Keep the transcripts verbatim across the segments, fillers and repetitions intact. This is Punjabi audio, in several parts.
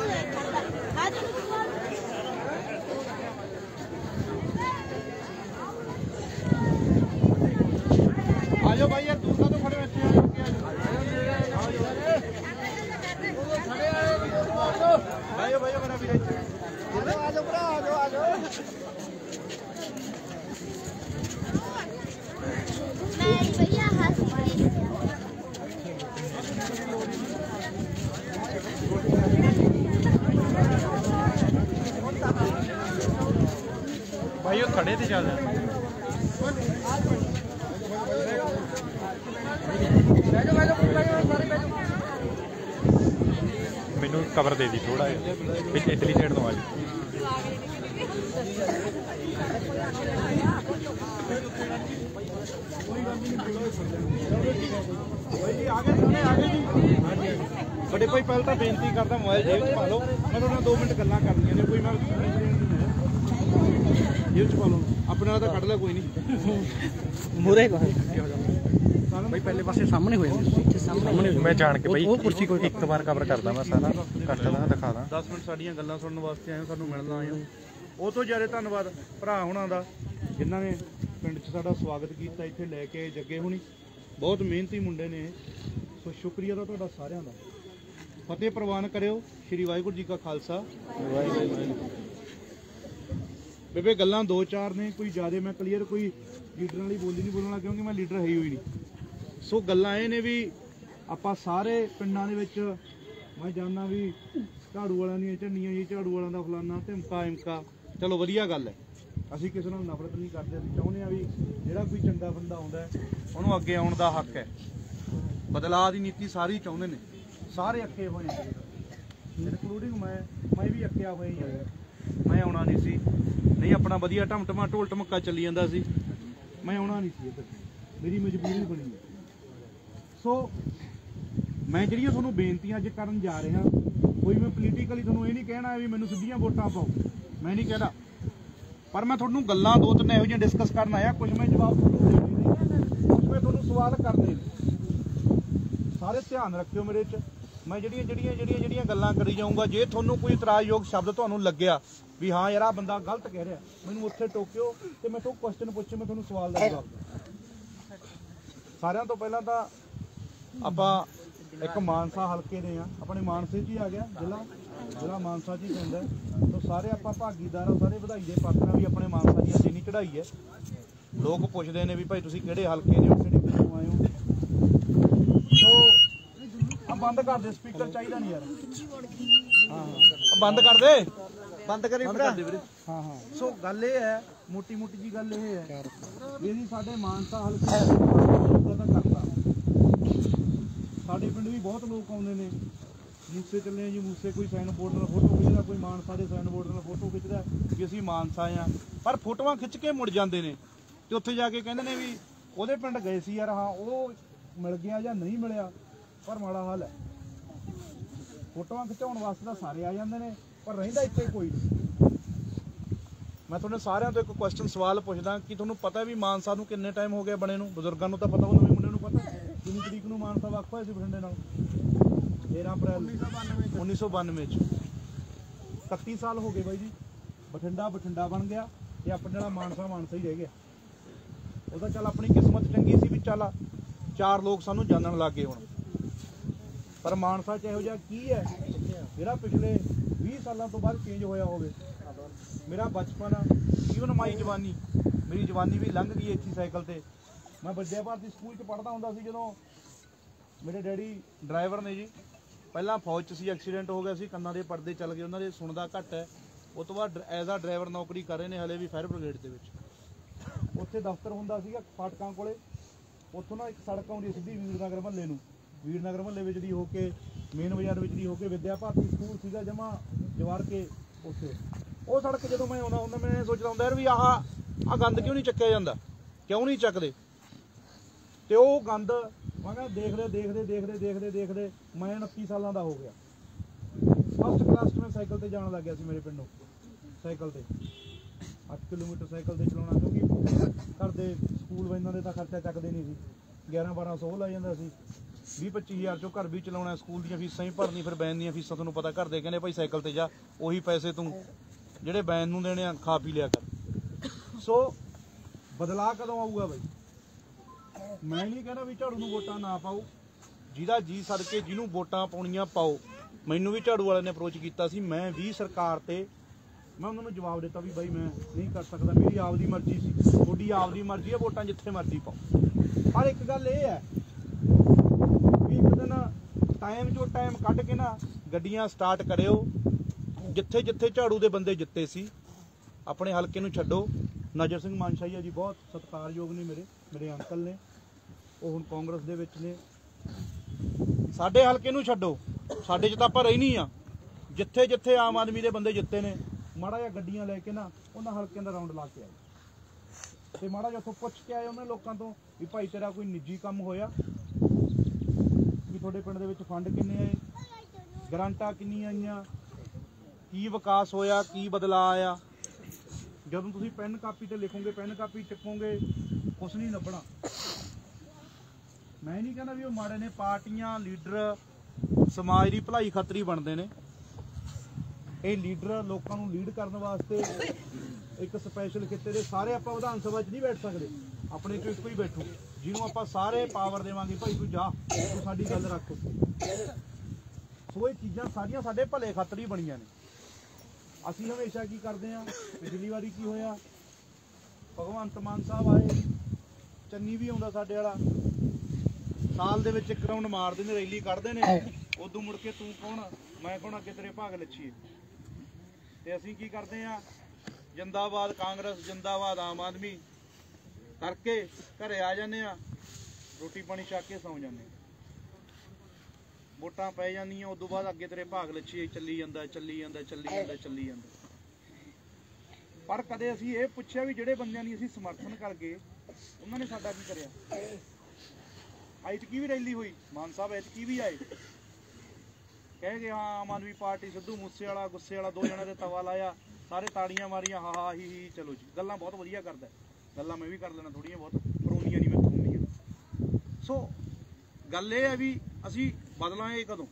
आजो भाई यार दूसरा तो खड़े बच्चे आजो आजो भाई मेरा भी आजो पूरा आजो आजो मैं भैया हाथ भाई वो खड़े थे चल मैनू कवर दे दी थोड़ा इधरली साइड तो आ जाए बड़े भाई पहले तो बेनती करता मोबाइल जेब च पा लो मैं दो मिनट गल्लां करनियां ने कोई मैं जेब च पा लो अपने वाला तो कट लिया कोई नहीं मुरे भाई पहले पासे सामने हो जाते सामने मैं जान के भाई वो कुर्सी को एक बार कवर करदा मैं सारा कटदा दिखादा दस मिनट साडियां गल्लां सुनने वास्ते आए सानू मिलना आए ਉਹ ਤੋਂ ਜ਼ਿਆਦਾ ਧੰਨਵਾਦ ਭਰਾ ਹੁਣਾਂ ਦਾ ਜਿਨ੍ਹਾਂ ਨੇ ਪਿੰਡ 'ਚ ਸਾਡਾ ਸਵਾਗਤ ਕੀਤਾ ਇੱਥੇ ਲੈ ਕੇ ਜੱਗੇ ਹੁਣੀ ਬਹੁਤ ਮਿਹਨਤੀ ਮੁੰਡੇ ਨੇ ਸੋ ਸ਼ੁਕਰੀਆ ਦਾ ਤੁਹਾਡਾ ਸਾਰਿਆਂ ਦਾ ਫਤਿਹ ਪ੍ਰਵਾਨ ਕਰਿਓ ਸ਼੍ਰੀ ਵਾਹਿਗੁਰੂ ਜੀ ਕਾ ਖਾਲਸਾ ਬੇਬੇ ਗੱਲਾਂ ਦੋ ਚਾਰ ਨੇ ਕੋਈ ਜ਼ਿਆਦਾ ਮੈਂ ਕਲੀਅਰ ਕੋਈ ਲੀਡਰਾਂ ਵਾਲੀ ਬੋਲੀ ਨਹੀਂ ਬੋਲਣਾ ਕਿਉਂਕਿ ਮੈਂ ਲੀਡਰ ਹੈ ਹੀ ਹੋਈ ਨਹੀਂ ਸੋ ਗੱਲਾਂ ਇਹ ਨੇ ਵੀ ਆਪਾਂ ਸਾਰੇ ਪਿੰਡਾਂ ਦੇ ਵਿੱਚ ਮੈਂ ਜਾਣਦਾ ਵੀ ਝਾੜੂ ਵਾਲਿਆਂ ਦੀਆਂ ਝੰਡੀਆਂ ਜੀ ਝਾੜੂ ਵਾਲਿਆਂ ਦਾ ਫਲਾਨਾ ਧਮਕਾ ਇਮਕਾ ਚਲੋ ਵਧੀਆ ਗੱਲ ਹੈ ਅਸੀਂ ਕਿਸੇ ਨਾਲ ਨਫ਼ਰਤ ਨਹੀਂ ਕਰਦੇ ਅਸੀਂ ਚਾਹੁੰਦੇ ਹਾਂ ਵੀ ਜਿਹੜਾ ਕੋਈ ਚੰਗਾ ਬੰਦਾ ਆਉਂਦਾ ਉਹਨੂੰ ਅੱਗੇ ਆਉਣ ਦਾ ਹੱਕ ਹੈ ਬਦਲਾਅ ਦੀ ਨੀਤੀ ਸਾਰੀ ਚਾਹੁੰਦੇ ਨੇ ਸਾਰੇ ਅੱਕੇ ਹੋਏ ਨੇ ਇਨਕਲੂਡਿੰਗ ਮੈਂ ਮੈਂ ਵੀ ਅੱਕਿਆ ਹੋਇਆ ਹੀ ਹਾਂ ਮੈਂ ਆਉਣਾ ਨਹੀਂ ਸੀ ਨਹੀਂ ਆਪਣਾ ਵਧੀਆ ਢਮਟਮਾ ਢੋਲ ਢਮੱਕਾ ਚੱਲੀ ਜਾਂਦਾ ਸੀ ਮੈਂ ਆਉਣਾ ਨਹੀਂ ਸੀ ਇੱਧਰ ਮੇਰੀ ਮਜਬੂਰੀ ਬਣੀ ਸੋ ਮੈਂ ਜਿਹੜੀਆਂ ਤੁਹਾਨੂੰ ਬੇਨਤੀਆਂ ਅੱਜ ਕਰਨ ਜਾ ਰਿਹਾ ਕੋਈ ਮੈਂ ਪੋਲੀਟੀਕਲੀ ਤੁਹਾਨੂੰ ਇਹ ਨਹੀਂ ਕਹਿਣਾ ਵੀ ਮੈਨੂੰ ਸਿੱਧੀਆਂ ਵੋਟਾਂ ਪਾਓ ਮੈਂ ਨਹੀਂ ਕਹਿਦਾ ਪਰ ਮੈਂ ਤੁਹਾਨੂੰ ਗੱਲਾਂ ਦੋ ਤਿੰਨ ਇਹੋ ਜਿਹੀਆਂ ਡਿਸਕਸ ਕਰਨ ਆਇਆ ਕੁਝ ਮੈਂ ਜਵਾਬ ਤੁਹਾਨੂੰ ਦੇ ਨਹੀਂ ਕੁਝ ਮੈਂ ਤੁਹਾਨੂੰ ਸਵਾਲ ਕਰਦੇ ਸਾਰੇ ਧਿਆਨ ਰੱਖਿਓ ਮੇਰੇ 'ਚ ਮੈਂ ਜਿਹੜੀਆਂ ਜਿਹੜੀਆਂ ਜਿਹੜੀਆਂ ਜਿਹੜੀਆਂ ਗੱਲਾਂ ਕਰੀ ਜਾਊਂਗਾ ਜੇ ਤੁਹਾਨੂੰ ਕੋਈ ਇਤਰਾਜ਼ਯੋਗ ਸ਼ਬਦ ਤੁਹਾਨੂੰ ਲੱਗਿਆ ਵੀ ਹਾਂ ਯਾਰ ਆਹ ਬੰਦਾ ਗਲਤ ਕਹਿ ਰਿਹਾ ਮੈਨੂੰ ਉੱਥੇ ਟੋਕਿਓ ਤੇ ਮੈਂ ਤੋਂ ਕੁਐਸਚਨ ਪੁੱਛੇ ਮੈਂ ਤੁਹਾਨੂੰ ਸਵਾਲ ਦਾ ਜਵਾਬ ਸਾਰਿਆਂ ਤੋਂ ਪਹਿਲਾਂ ਤਾਂ ਆਪਾਂ ਇੱਕ ਮਾਨਸਾ ਹਲਕੇ ਦੇ ਆ ਆਪਣੇ ਮਾਨਸੇ 'ਚ ਹੀ ਆ ਗਿਆ ਜ਼ਿਲ੍ਹਾ ਜ਼ਿਲ੍ਹਾ ਮਾਨਸਾ 'ਚ ਹੀ ਪੈਂਦਾ ਤਾਂ ਸਾਰੇ ਆਪਾਂ ਭਾਗੀਦਾਰ ਆ ਸਾਰੇ ਵਧਾਈ ਦੇ ਪਾਤਰ ਵੀ ਆਪਣੇ ਮਾਨਸਾ ਦੀ ਅੱਜ ਇੰਨੀ ਚੜ੍ਹਾਈ ਹੈ ਲੋਕ ਪੁੱਛਦੇ ਨੇ ਵੀ ਭਾਈ ਤੁਸੀਂ ਕਿਹੜੇ ਹਲਕੇ ਦੇ ਹੋ ਕਿਹੜੇ ਪਿੰਡੋਂ ਆਏ ਹੋ ਸੋ ਆ ਬੰਦ ਕਰ ਦੇ ਸਪੀਕਰ ਚਾਹੀਦਾ ਨਹੀਂ ਯਾਰ ਹਾਂ ਹਾਂ ਬੰਦ ਕਰ ਦੇ ਬੰਦ ਕਰੀ ਵੀਰੇ ਹਾਂ ਹਾਂ ਸੋ ਗੱਲ ਇਹ ਹੈ ਮੋਟੀ ਮੋਟੀ ਜੀ ਗੱਲ ਇਹ ਹੈ ਵੀ ਅਸੀਂ ਸਾਡੇ ਮਾਨਸਾ ਹਲਕੇ ਦਾ ਕਰਤਾ ਸਾਡੇ ਪਿੰਡ ਵੀ ਬਹੁਤ ਲੋਕ ਆਉਂਦੇ ਨੇ ਮੂਸੇ ਚੱਲੇ ਜੀ ਮੂਸੇ ਕੋਈ ਸਾਈਨ ਬੋਰਡ ਨਾਲ ਫੋਟੋ ਖਿੱਚਦਾ ਕੋਈ ਮਾਨਸਾ ਦੇ ਸਾਈਨ ਬੋਰਡ ਨਾਲ ਫੋਟੋ ਖਿੱਚਦਾ ਵੀ ਅਸੀਂ ਮਾਨਸਾ ਆ ਪਰ ਫੋਟੋਆਂ ਖਿੱਚ ਕੇ ਮੁੜ ਜਾਂਦੇ ਨੇ ਤੇ ਉੱਥੇ ਜਾ ਕੇ ਕਹਿੰਦੇ ਨੇ ਵੀ ਉਹਦੇ ਪਿੰਡ ਗਏ ਸੀ ਯਾਰ ਹਾਂ ਉਹ ਮਿਲ ਗਿਆ ਜਾਂ ਨਹੀਂ ਮਿਲਿਆ ਪਰ ਮਾੜਾ ਹਾਲ ਹੈ ਫੋਟੋਆਂ ਖਿਚਾਉਣ ਵਾਸਤੇ ਤਾਂ ਸਾਰੇ ਆ ਜਾਂਦੇ ਨੇ ਪਰ ਰਹਿੰਦਾ ਇੱਥੇ ਕੋਈ ਨਹੀਂ ਮੈਂ ਤੁਹਾਨੂੰ ਸਾਰਿਆਂ ਤੋਂ ਇੱਕ ਕੁਐਸਚਨ ਸਵਾਲ ਪੁੱਛਦਾ ਕਿ ਤੁਹਾਨੂੰ ਪਤਾ ਵੀ ਮਾਨਸਾ ਨੂੰ ਕਿੰਨੇ ਟਾਈਮ ਹੋ ਗਿਆ ਬਣੇ ਨੂੰ ਬਜ਼ੁਰਗਾਂ ਨੂੰ ਤਾਂ ਪਤਾ ਉਹ ਨਵੇਂ ਮੁੰਡੇ ਨੂੰ ਪਤਾ ਕਿੰਨੀ ਤਰੀਕ ਨੂੰ ਮਾਨਸਾ ਵੱਖ ਹੋਇਆ ਸੀ ਬਠਿੰਡੇ ਨਾਲ ਤੇਰਾਂ ਅਪ੍ਰੈਲ ਉੱਨੀ ਸੌ ਬਾਨਵੇਂ 'ਚ ਇਕੱਤੀ ਸਾਲ ਹੋ ਗਏ ਬਾਈ ਜੀ ਬਠਿੰਡਾ ਬਠਿੰਡਾ ਬਣ ਗਿਆ ਤੇ ਆਪਣੇ ਵਾਲਾ ਮਾਨਸਾ ਮਾਨਸਾ ਹੀ ਰਹਿ ਗਿਆ ਉਹਦਾ ਚੱਲ ਆਪਣੀ ਕਿਸਮਤ ਚੰਗੀ ਸੀ ਵੀ ਚੱਲ ਚਾਰ ਲੋਕ ਸਾਨੂੰ ਜਾਣਨ ਲੱਗ ਗਏ ਹੁਣ ਪਰ ਮਾਨਸਾ 'ਚ ਇਹੋ ਜਿਹਾ ਕੀ ਹੈ ਜਿਹੜਾ ਪਿਛਲੇ ਵੀਹ ਸਾਲਾਂ ਤੋਂ ਬਾਅਦ ਚੇਂਜ ਹੋਇਆ ਹੋਵੇ ਮੇਰਾ ਬਚਪਨ ਈਵਨ ਮਾਈ ਜਵਾਨੀ ਮੇਰੀ ਜਵਾਨੀ ਵੀ ਲੰਘ ਗਈ ਇੱਥੇ ਸਾਈਕਲ ਤੇ ਮੈਂ ਵੱਡੇ ਭਾਰਤੀ ਸਕੂਲ 'ਚ ਪੜ੍ਹਦਾ ਹੁੰਦਾ ਸੀ ਜਦੋਂ ਮੇਰੇ ਡੈਡੀ ਡਰਾਈਵਰ ਨੇ ਜੀ ਪਹਿਲਾਂ ਫੌਜ 'ਚ ਸੀ ਐਕਸੀਡੈਂਟ ਹੋ ਗਿਆ ਸੀ ਕੰਨਾਂ ਦੇ ਪਰਦੇ ਚੱਲ ਗਏ ਉਹਨਾਂ ਦੇ ਸੁਣਦਾ ਘੱਟ ਹੈ ਉਸ ਤੋਂ ਬਾਅਦ ਐਜ਼ ਆ ਡਰਾਈਵਰ ਨੌਕਰੀ ਕਰ ਰਹੇ ਨੇ ਹਲੇ ਵੀ ਫਾਇਰ ਬ੍ਰਿਗੇਡ ਦੇ ਵਿੱਚ ਉੱਥੇ ਦਫ਼ਤਰ ਹੁੰਦਾ ਸੀਗਾ ਫਾਟਕਾਂ ਕੋਲੇ ਉੱਥੋਂ ਨਾ ਇੱਕ ਸੜਕ ਆਉਂਦੀ ਸਿੱਧੀ ਵੀਰਨਗਰ ਮਹੱਲੇ ਨੂੰ ਵੀਰਨਗਰ ਮਹੱਲੇ ਵਿੱਚ ਦੀ ਹੋ ਕੇ ਮੇਨ ਬਾਜ਼ਾਰ ਵਿੱਚ ਦੀ ਹੋ ਕੇ ਵਿੱਦਿਆ ਭਾਰਤੀ ਸਕੂਲ ਸੀਗਾ ਜਮਾ ਜਵਾਰ ਕੇ ਉੱਥੇ ਉਹ ਸੜਕ ਜਦੋਂ ਮੈਂ ਆਉਂਦਾ ਹੁੰਦਾ ਮੈਂ ਸੋਚਦਾ ਹੁੰਦਾ ਯਾਰ ਵੀ ਆਹ ਆਹ ਗੰਦ ਕਿਉਂ ਨਹੀਂ ਚੱਕਿਆ ਜਾਂਦਾ ਕਿਉਂ ਨਹੀਂ ਚੱਕਦੇ ਤੇ ਉਹ ਗੰਦ ਮੈਂ ਕਿਹਾ ਦੇਖਦੇ ਦੇਖਦੇ ਦੇਖਦੇ ਦੇਖਦੇ ਦੇਖਦੇ ਮੈਂ ਉਨੱਤੀ ਸਾਲਾਂ ਦਾ ਹੋ ਗਿਆ ਫਸਟ ਕਲਾਸ 'ਚ ਮੈਂ ਸਾਈਕਲ ਤੇ ਜਾਣ ਲੱਗ ਗਿਆ ਸੀ ਮੇਰੇ ਪਿੰਡੋਂ ਸਾਈਕਲ ਤੇ ਅੱਠ ਕਿਲੋਮੀਟਰ ਸਾਈਕਲ ਤੇ ਚਲਾਉਣਾ ਕਿਉਂਕਿ ਘਰ ਦੇ ਸਕੂਲ ਵੈਨਾਂ ਦੇ ਤਾਂ ਖਰਚਾ ਚੱਕਦੇ ਨਹੀਂ ਸੀ ਗਿਆਰਾਂ ਬਾਰਾਂ ਸੌ ਲੱਗ ਜਾਂਦਾ ਸੀ ਵੀਹ ਪੱਚੀ ਹਜ਼ਾਰ ਚੋਂ ਘਰ ਵੀ ਚਲਾਉਣਾ, ਸਕੂਲ ਦੀਆਂ ਫੀਸਾਂ ਵੀ ਭਰਨੀ, ਫਿਰ ਬੈਨ ਦੀਆਂ ਫੀਸਾਂ ਤੁਹਾਨੂੰ ਪਤਾ ਘਰ ਦੇ ਕਹਿੰਦੇ ਭਾਈ ਸਾਈਕਲ ਤੇ ਜਾ, ਉਹੀ ਪੈਸੇ ਤੂੰ ਜਿਹੜੇ ਬੈਨ ਨੂੰ ਦੇਣੇ ਆ ਖਾ ਪੀ ਲਿਆ ਕਰ। ਸੋ ਬਦਲਾਅ ਕਦੋਂ ਆਊਗਾ ਬਾਈ? ਮੈਂ ਨਹੀਂ ਕਹਿੰਦਾ ਵੀ ਝਾੜੂ ਨੂੰ ਵੋਟਾਂ ਨਾ ਪਾਓ, ਜਿਹਦਾ ਜੀ ਸਦਕੇ ਜਿਹਨੂੰ ਵੋਟਾਂ ਪਾਉਣੀਆਂ ਪਾਓ। ਮੈਨੂੰ ਵੀ ਝਾੜੂ ਵਾਲਿਆਂ ਨੇ ਅਪਰੋਚ ਕੀਤਾ ਸੀ, ਮੈਂ ਵੀ ਸਰਕਾਰ ਤੇ ਮੈਂ ਉਹਨਾਂ ਨੂੰ ਜਵਾਬ ਦਿੱਤਾ ਵੀ ਬਾਈ ਮੈਂ ਨਹੀਂ ਕਰ ਸਕਦਾ, ਮੇਰੀ ਆਪਦੀ ਮਰਜ਼ੀ ਸੀ, ਤੁਹਾਡੀ ਆਪਦੀ ਮਰਜ਼ੀ ਹੈ, ਵੋਟਾਂ ਜਿੱਥੇ ਮਰਜ਼ੀ ਪਾਓ। ਪਰ ਇੱਕ ਗੱਲ ਇਹ ਹੈ ਵੀ ਇੱਕ ਦਿਨ ਟਾਈਮ ਚੋਂ ਟਾਈਮ ਕੱਢ ਕੇ ਨਾ ਗੱਡੀਆਂ ਸਟਾਰਟ ਕਰਿਓ, ਜਿੱਥੇ ਜਿੱਥੇ ਝਾੜੂ ਦੇ ਬੰਦੇ ਜਿੱਤੇ ਸੀ ਆਪਣੇ ਹਲਕੇ ਨੂੰ ਛੱਡੋ। ਨਜ਼ਰ ਸਿੰਘ ਮਾਨਸ਼ਾਹੀਆ ਜੀ ਬਹੁਤ ਸਤਿਕਾਰਯੋਗ ਨੇ, ਮੇਰੇ ਮੇਰੇ ਅੰਕਲ ਨੇ, ਉਹ ਹੁਣ ਕਾਂਗਰਸ ਦੇ ਵਿੱਚ ਨੇ। ਸਾਡੇ ਹਲਕੇ ਨੂੰ ਛੱਡੋ, ਸਾਡੇ 'ਚ ਤਾਂ ਆਪਾਂ ਰਹੀ ਨਹੀਂ ਆ। ਜਿੱਥੇ ਜਿੱਥੇ ਆਮ ਆਦਮੀ ਦੇ ਬੰਦੇ ਜਿੱਤੇ ਨੇ, ਮਾੜਾ ਜਿਹਾ ਗੱਡੀਆਂ ਲੈ ਕੇ ਨਾ ਉਹਨਾਂ ਹਲਕਿਆਂ ਦਾ ਰਾਉਂਡ ਲਾ ਕੇ ਆਏ ਤੇ ਮਾੜਾ ਜਿਹਾ ਉੱਥੋਂ ਪੁੱਛ ਕੇ ਆਏ ਉਹਨਾਂ ਲੋਕਾਂ ਤੋਂ ਵੀ ਭਾਈ ਤੇਰਾ ਕੋਈ ਨਿੱਜੀ ਕੰਮ ਹੋਇਆ, ਵੀ ਤੁਹਾਡੇ ਪਿੰਡ ਦੇ ਵਿੱਚ ਫੰਡ ਕਿੰਨੇ ਆਏ, ਗਰਾਂਟਾਂ ਕਿੰਨੀਆਂ ਆਈਆਂ, ਕੀ ਵਿਕਾਸ ਹੋਇਆ, ਕੀ ਬਦਲਾਅ ਆਇਆ। ਜਦੋਂ ਤੁਸੀਂ ਪੈਨ ਕਾਪੀ ਤੇ ਲਿਖੋਗੇ, ਪੈਨ ਕਾਪੀ ਚੱਕੋਗੇ, ਕੁਛ ਨਹੀਂ ਲੱਭਣਾ। ਮੈਂ ਨਹੀਂ ਕਹਿੰਦਾ ਵੀ ਉਹ ਮਾੜੇ ਨੇ, ਪਾਰਟੀਆਂ ਲੀਡਰ ਸਮਾਜ ਦੀ ਭਲਾਈ ਖਾਤਰ ਹੀ ਬਣਦੇ ਨੇ। ਇਹ ਲੀਡਰ ਲੋਕਾਂ ਨੂੰ ਲੀਡ ਕਰਨ ਵਾਸਤੇ ਇੱਕ ਸਪੈਸ਼ਲ ਖਿੱਤੇ ਦੇ ਸਾਰੇ ਆਪਾਂ ਵਿਧਾਨ ਸਭਾ 'ਚ ਨਹੀਂ ਬੈਠ ਸਕਦੇ, ਆਪਣੇ ਚੋਂ ਇੱਕੋ ਹੀ ਬੈਠੋ ਜਿਹਨੂੰ ਆਪਾਂ ਸਾਰੇ ਪਾਵਰ ਦੇਵਾਂਗੇ, ਭਾਈ ਤੂੰ ਜਾ, ਤੂੰ ਸਾਡੀ ਗੱਲ ਰੱਖ। ਸੋ ਇਹ ਚੀਜ਼ਾਂ ਸਾਰੀਆਂ ਸਾਡੇ ਭਲੇ ਖਾਤਰ ਹੀ ਬਣੀਆਂ ਨੇ। ਅਸੀਂ ਹਮੇਸ਼ਾ ਕੀ ਕਰਦੇ ਹਾਂ, ਪਿਛਲੀ ਵਾਰੀ ਕੀ ਹੋਇਆ, ਭਗਵੰਤ ਮਾਨ ਸਾਹਿਬ ਆਏ, ਚੰਨੀ ਵੀ ਆਉਂਦਾ ਸਾਡੇ ਵਾਲਾ, ਸਾਲ ਦੇ ਵਿੱਚ ਇੱਕ ਰਾਉਂਡ ਮਾਰਦੇ ਨੇ, ਰੈਲੀ ਕੱਢਦੇ ਨੇ, ਉਦੋਂ ਮੁੜ ਕੇ ਤੂੰ ਕੌਣ ਮੈਂ ਕੌਣ, ਅੱਗੇ ਤੇਰੇ ਭਾਗ ਲੱਛੀਏ। ਤੇ ਅਸੀਂ ਕੀ ਕਰਦੇ ਆ, ਜਿੰਦਾਬਾਦ ਕਾਂਗਰਸ, ਜਿੰਦਾਬਾਦ ਆਮ ਆਦਮੀ ਕਰਕੇ ਘਰੇ ਆ ਜਾਂਦੇ ਆ, ਰੋਟੀ ਪਾਣੀ ਛਕ ਕੇ ਸੌਂ ਜਾਂਦੇ। ਵੋਟਾਂ ਪੈ ਜਾਂਦੀਆਂ, ਉਦੋਂ ਬਾਅਦ ਅੱਗੇ ਤੇਰੇ ਭਾਗ ਲੱਛੀਏ, ਚੱਲੀ ਜਾਂਦਾ ਚੱਲੀ ਜਾਂਦਾ ਚੱਲੀ ਜਾਂਦਾ ਚੱਲੀ ਜਾਂਦਾ। ਪਰ ਕਦੇ ਅਸੀਂ ਇਹ ਪੁੱਛਿਆ ਵੀ ਜਿਹੜੇ ਬੰਦਿਆਂ ਦੀ ਅਸੀਂ ਸਮਰਥਨ ਕਰ ਗਏ ਉਹਨਾਂ ਨੇ ਸਾਡਾ ਕੀ ਕਰਿਆ? ਐਤਕੀ ਵੀ ਰੈਲੀ ਹੋਈ, ਮਾਨ ਸਾਹਿਬ ਐਤਕੀ ਵੀ ਆਏ, ਕਹਿ ਗਏ ਹਾਂ ਆਮ ਆਦਮੀ ਪਾਰਟੀ, ਸਿੱਧੂ ਮੂਸੇ ਵਾਲਾ ਗੁੱਸੇ ਵਾਲਾ, ਦੋ ਜਣਿਆਂ ਦੇ ਤਵਾ ਲਾਇਆ, ਸਾਰੇ ਤਾੜੀਆਂ ਮਾਰੀਆਂ, ਹਾ ਹਾ ਹੀ ਹੀ, ਚਲੋ ਜੀ। ਗੱਲਾਂ ਬਹੁਤ ਵਧੀਆ ਕਰਦਾ, ਗੱਲਾਂ ਮੈਂ ਵੀ ਕਰ ਲੈਣਾ ਥੋੜੀਆਂ ਬਹੁਤ, ਪਰ ਉਨੀਆਂ ਨਹੀਂ ਮੈਂ ਹੁੰਦੀਆਂ। ਸੋ ਗੱਲ ਇਹ ਹੈ ਵੀ ਅਸੀਂ ਬਦਲਾਂਗੇ ਕਦੋਂ?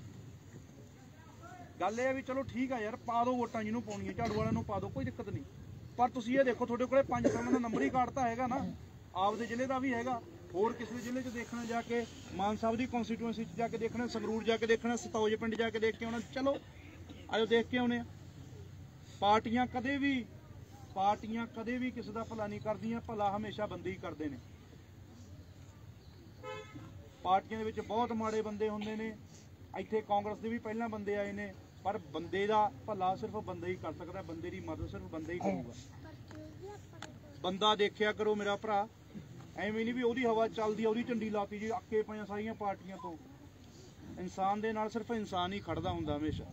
ਗੱਲ ਇਹ ਹੈ ਵੀ ਚਲੋ ਠੀਕ ਆ ਯਾਰ, ਪਾ ਦਿਓ ਵੋਟਾਂ ਜਿਹਨੂੰ ਪਾਉਣੀਆਂ, ਝਾੜੂ ਵਾਲਿਆਂ ਨੂੰ ਪਾ ਦਿਓ, ਕੋਈ ਦਿੱਕਤ ਨਹੀਂ। ਪਰ ਤੁਸੀਂ ਇਹ ਦੇਖੋ, ਤੁਹਾਡੇ ਕੋਲੇ ਪੰਜ ਸਾਲਾਂ ਦਾ ਨੰਬਰ ਹੀ ਕਾਰਡ ਤਾਂ ਹੈਗਾ ਨਾ, ਆਪਦੇ ਜ਼ਿਲ੍ਹੇ ਦਾ ਵੀ ਹੈਗਾ, ਹੋਰ ਕਿਸੇ ਜ਼ਿਲ੍ਹੇ 'ਚ ਦੇਖਣਾ ਜਾ ਕੇ, ਮਾਨ ਸਾਹਿਬ ਦੀ ਕੌਂਸਟੀਟੂਐਂਸੀ 'ਚ ਜਾ ਕੇ ਦੇਖਣਾ, ਸੰਗਰੂਰ ਜਾ ਕੇ ਦੇਖਣਾ, ਸਤੌਜ ਪਿੰਡ ਜਾ ਕੇ ਦੇਖ ਕੇ ਆਉਣਾ। ਚਲੋ ਆਜੋ ਦੇਖ ਕੇ ਆਉਣੇ ਆ। ਪਾਰਟੀਆਂ ਕਦੇ ਵੀ ਪਾਰਟੀਆਂ ਕਦੇ ਵੀ ਕਿਸੇ ਦਾ ਭਲਾ ਨਹੀਂ ਕਰਦੀਆਂ, ਭਲਾ ਹਮੇਸ਼ਾ ਬੰਦੇ ਹੀ ਕਰਦੇ ਨੇ। ਪਾਰਟੀਆਂ ਦੇ ਵਿੱਚ ਬਹੁਤ ਮਾੜੇ ਬੰਦੇ ਹੁੰਦੇ ਨੇ, ਇੱਥੇ ਕਾਂਗਰਸ ਦੇ ਵੀ ਪਹਿਲਾਂ ਬੰਦੇ ਆਏ ਨੇ, ਪਰ ਬੰਦੇ ਦਾ ਭਲਾ ਸਿਰਫ ਬੰਦਾ ਹੀ ਕਰ ਸਕਦਾ, ਬੰਦੇ ਦੀ ਮਦਦ ਸਿਰਫ ਬੰਦਾ ਹੀ ਕਰੂਗਾ। ਬੰਦਾ ਦੇਖਿਆ ਕਰੋ ਮੇਰਾ ਭਰਾ, ਐਵੇਂ ਨਹੀਂ ਵੀ ਉਹਦੀ ਹਵਾ ਚੱਲਦੀ ਆ, ਉਹਦੀ ਝੰਡੀ ਲਾਤੀ ਜੀ, ਅੱਕੇ ਪਈਆਂ ਸਾਰੀਆਂ ਪਾਰਟੀਆਂ ਤੋਂ। ਇਨਸਾਨ ਦੇ ਨਾਲ ਸਿਰਫ ਇਨਸਾਨ ਹੀ ਖੜਦਾ ਹੁੰਦਾ ਹਮੇਸ਼ਾ।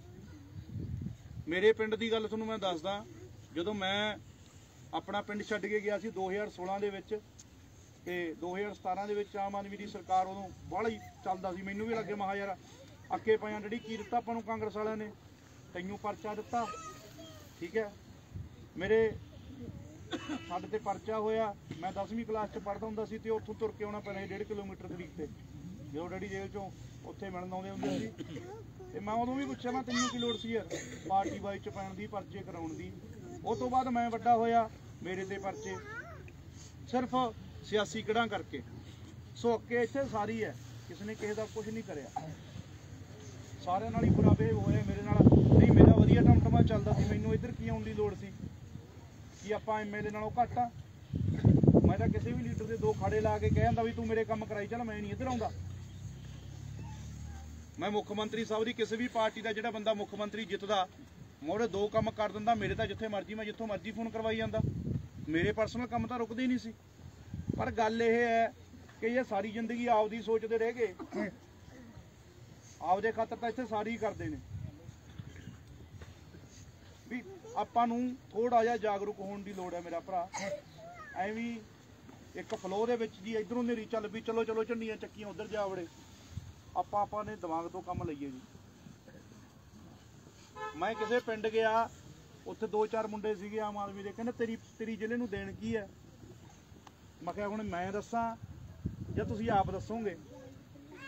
ਮੇਰੇ ਪਿੰਡ ਦੀ ਗੱਲ ਤੁਹਾਨੂੰ ਮੈਂ ਦੱਸਦਾ, ਜਦੋਂ ਮੈਂ ਆਪਣਾ ਪਿੰਡ ਛੱਡ ਕੇ ਗਿਆ ਸੀ ਦੋ ਹਜ਼ਾਰ ਸੋਲਾਂ ਦੇ ਵਿੱਚ, ਤੇ ਦੋ ਹਜ਼ਾਰ ਸਤਾਰਾਂ ਦੇ ਵਿੱਚ ਆਮ ਆਦਮੀ ਦੀ ਸਰਕਾਰ ਉਦੋਂ ਬਾਹਲਾ ਹੀ ਚੱਲਦਾ ਸੀ। ਮੈਨੂੰ ਵੀ ਲੱਗੇ ਮਹਾ ਯਾਰ ਅੱਕੇ ਪਿਆਂ ਡੈਡੀ ਕੀ ਦਿੱਤਾ ਆਪਾਂ ਨੂੰ ਕਾਂਗਰਸ ਵਾਲਿਆਂ ਨੇ, ਤੈਨੂੰ ਪਰਚਾ ਦਿੱਤਾ, ਠੀਕ ਹੈ। ਮੇਰੇ ਸਾਡੇ ਤੇ ਪਰਚਾ ਹੋਇਆ, ਮੈਂ ਦਸਵੀਂ ਕਲਾਸ 'ਚ ਪੜ੍ਹਦਾ ਹੁੰਦਾ ਸੀ ਤੇ ਉੱਥੋਂ ਤੁਰ ਕੇ ਆਉਣਾ ਪੈਣਾ ਸੀ ਡੇਢ ਕਿਲੋਮੀਟਰ ਤਰੀਕ ਤੇ, ਜਦੋਂ ਡੈਡੀ ਜੇਲ੍ਹ 'ਚੋਂ ਉੱਥੇ ਮਿਲਣ ਆਉਂਦੇ ਹੁੰਦੇ ਸੀ। ਤੇ ਮੈਂ ਉਦੋਂ ਵੀ ਪੁੱਛਿਆ ਮੈਂ ਤੈਨੂੰ ਕੀ ਲੋੜ ਸੀ ਯਾਰ ਪਾਰਟੀ ਵਾਈਜ਼ 'ਚ ਪੈਣ ਦੀ, ਪਰਚੇ ਕਰਾਉਣ ਦੀ। ਉਹ ਤੋਂ ਬਾਅਦ ਮੈਂ ਵੱਡਾ ਹੋਇਆ, ਮੇਰੇ ਤੇ ਪਰਚੇ ਸਿਰਫ ਸਿਆਸੀ ਕਿਹੜਾ ਕਰਕੇ। ਸੋ ਅੱਗੇ ਇੱਥੇ ਸਾਰੀ ਹੈ, ਕਿਸੇ ਨੇ ਕਿਸੇ ਦਾ ਕੁਝ ਨਹੀਂ ਕਰਿਆ, ਸਾਰਿਆਂ ਨਾਲ ਹੀ ਬੁਰਾ ਬਿਹੇਵ ਹੋਇਆ ਮੇਰੇ ਨਾਲ। ਨਹੀਂ ਮੇਰਾ ਵਧੀਆ ਟਮਟਮਾ ਚੱਲਦਾ ਸੀ, ਮੈਨੂੰ ਇੱਧਰ ਕੀ ਆਉਣ ਦੀ ਲੋੜ ਸੀ? ਕੀ ਆਪਾਂ ਐਮ ਐਲ ਏ ਨਾਲੋਂ ਘੱਟ ਆ? ਮੈਂ ਤਾਂ ਕਿਸੇ ਵੀ ਲੀਡਰ ਦੇ ਦੋ ਖਾੜੇ ਲਾ ਕੇ ਕਹਿ ਦਿੰਦਾ ਵੀ ਤੂੰ ਮੇਰੇ ਕੰਮ ਕਰਾਈ ਚੱਲ, ਮੈਂ ਨਹੀਂ ਇੱਧਰ ਆਉਂਦਾ। ਮੈਂ ਮੁੱਖ ਮੰਤਰੀ ਸਾਹਿਬ ਦੀ ਕਿਸੇ ਵੀ ਪਾਰਟੀ ਦਾ ਜਿਹੜਾ ਬੰਦਾ ਮੁੱਖ ਮੰਤਰੀ ਜਿੱਤਦਾ, ਮੈਂ ਉਹਦੇ ਦੋ ਕੰਮ ਕਰ ਦਿੰਦਾ। ਮੇਰੇ ਤਾਂ ਜਿੱਥੇ ਮਰਜ਼ੀ ਮੈਂ ਜਿੱਥੋਂ ਮਰਜ਼ੀ ਫੋਨ ਕਰਵਾਈ ਜਾਂਦਾ, ਮੇਰੇ ਪਰਸਨਲ ਕੰਮ ਤਾਂ ਰੁਕਦੇ ਹੀ ਨਹੀਂ ਸੀ। ਪਰ ਗੱਲ ਇਹ ਹੈ ਕਿ ਇਹ ਸਾਰੀ ਜ਼ਿੰਦਗੀ ਆਪਦੀ ਸੋਚਦੇ ਰਹਿ ਗਏ, ਆਪਦੇ ਖਾਤਰ ਤਾਂ ਇੱਥੇ ਸਾਰੀ ਹੀ ਕਰਦੇ ਨੇ। ਵੀ ਆਪਾਂ ਨੂੰ ਥੋੜਾ ਜਿਹਾ ਜਾਗਰੂਕ ਹੋਣ ਦੀ ਲੋੜ ਹੈ ਮੇਰਾ ਭਰਾ। ਐਵੇਂ ਇੱਕ ਫਲੋ ਦੇ ਵਿੱਚ ਜੀ ਇਧਰੋਂ ਨੇਰੀ ਚੱਲ ਵੀ ਚਲੋ ਚਲੋ ਝੰਡੀਆਂ ਚੱਕੀਆਂ ਉਧਰ ਜਾ ਵੜੇ, ਆਪਾਂ ਆਪਾਂ ਨੇ ਦਿਮਾਗ ਤੋਂ ਕੰਮ ਲਈਏ ਜੀ। ਮੈਂ ਕਿਸੇ ਪਿੰਡ ਗਿਆ, ਉੱਥੇ ਦੋ ਚਾਰ ਮੁੰਡੇ ਸੀਗੇ ਆਮ ਆਦਮੀ ਦੇ, ਕਹਿੰਦੇ ਤੇਰੀ ਤੇਰੀ ਜ਼ਿਲ੍ਹੇ ਨੂੰ ਦੇਣ ਕੀ ਹੈ? ਮੈਂ ਕਿਹਾ ਹੁਣ ਮੈਂ ਦੱਸਾਂ ਜਾਂ ਤੁਸੀਂ ਆਪ ਦੱਸੋਗੇ?